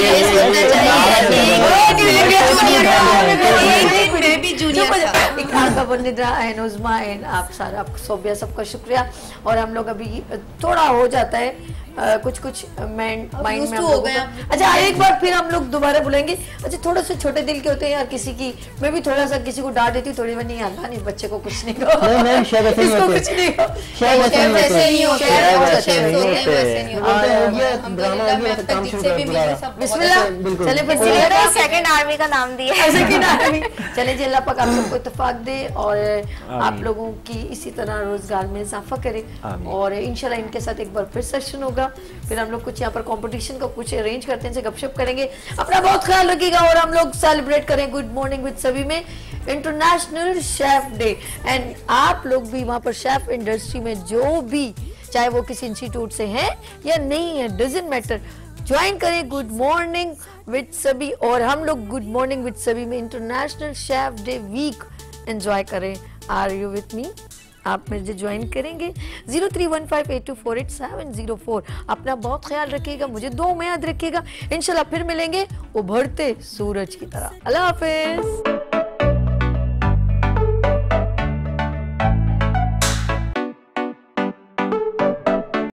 चाहिए। आप सारा सोबिया सबका शुक्रिया। और हम लोग अभी थोड़ा हो जाता है आ, कुछ कुछ माइंड माइंड में हो गया। अच्छा एक बार फिर हम लोग दोबारा बुलाएंगे। अच्छा थोड़ा सा छोटे दिल के होते हैं यार, किसी की मैं भी थोड़ा सा किसी को डांट देती हूँ, थोड़ी बार नहीं आता नहीं बच्चे को कुछ नहीं कहो, इसको कुछ नहीं कहो, चले फिर सेकंड आर्मी का नाम दिया, सेकंड आर्मी। चले जी अल्लाह पाक आप सबको इत्तेफाक दे और आप लोगों की इसी तरह रोजगार में इजाफा करे, और इंशाल्लाह इनके साथ एक बार फिर सेशन होगा, फिर हम लोग कुछ यहाँ पर कंपटीशन का कुछ अरेंज करते हैं, गपशप करेंगे। अपना बहुत ख्याल रखिएगा और हम लोग सेलिब्रेट करें गुड मॉर्निंग विद सभी में इंटरनेशनल शेफ डे। एंड आप लोग भी वहाँ पर शेफ इंडस्ट्री में जो भी, चाहे वो किसी इंस्टीट्यूट से हैं या नहीं है, डजंट मैटर, ज्वाइन करें गुड मॉर्निंग विद सभी। और हम लोग गुड मॉर्निंग विद सभी में international chef day week enjoy करें। Are you with me? आप मुझे ज्वाइन करेंगे zero three one five eight two four eight seven zero four. अपना बहुत ख्याल रखिएगा, मुझे दो में याद रखिएगा। इंशाल्लाह फिर मिलेंगे उभरते सूरज की तरह। अल्लाह हाफिज।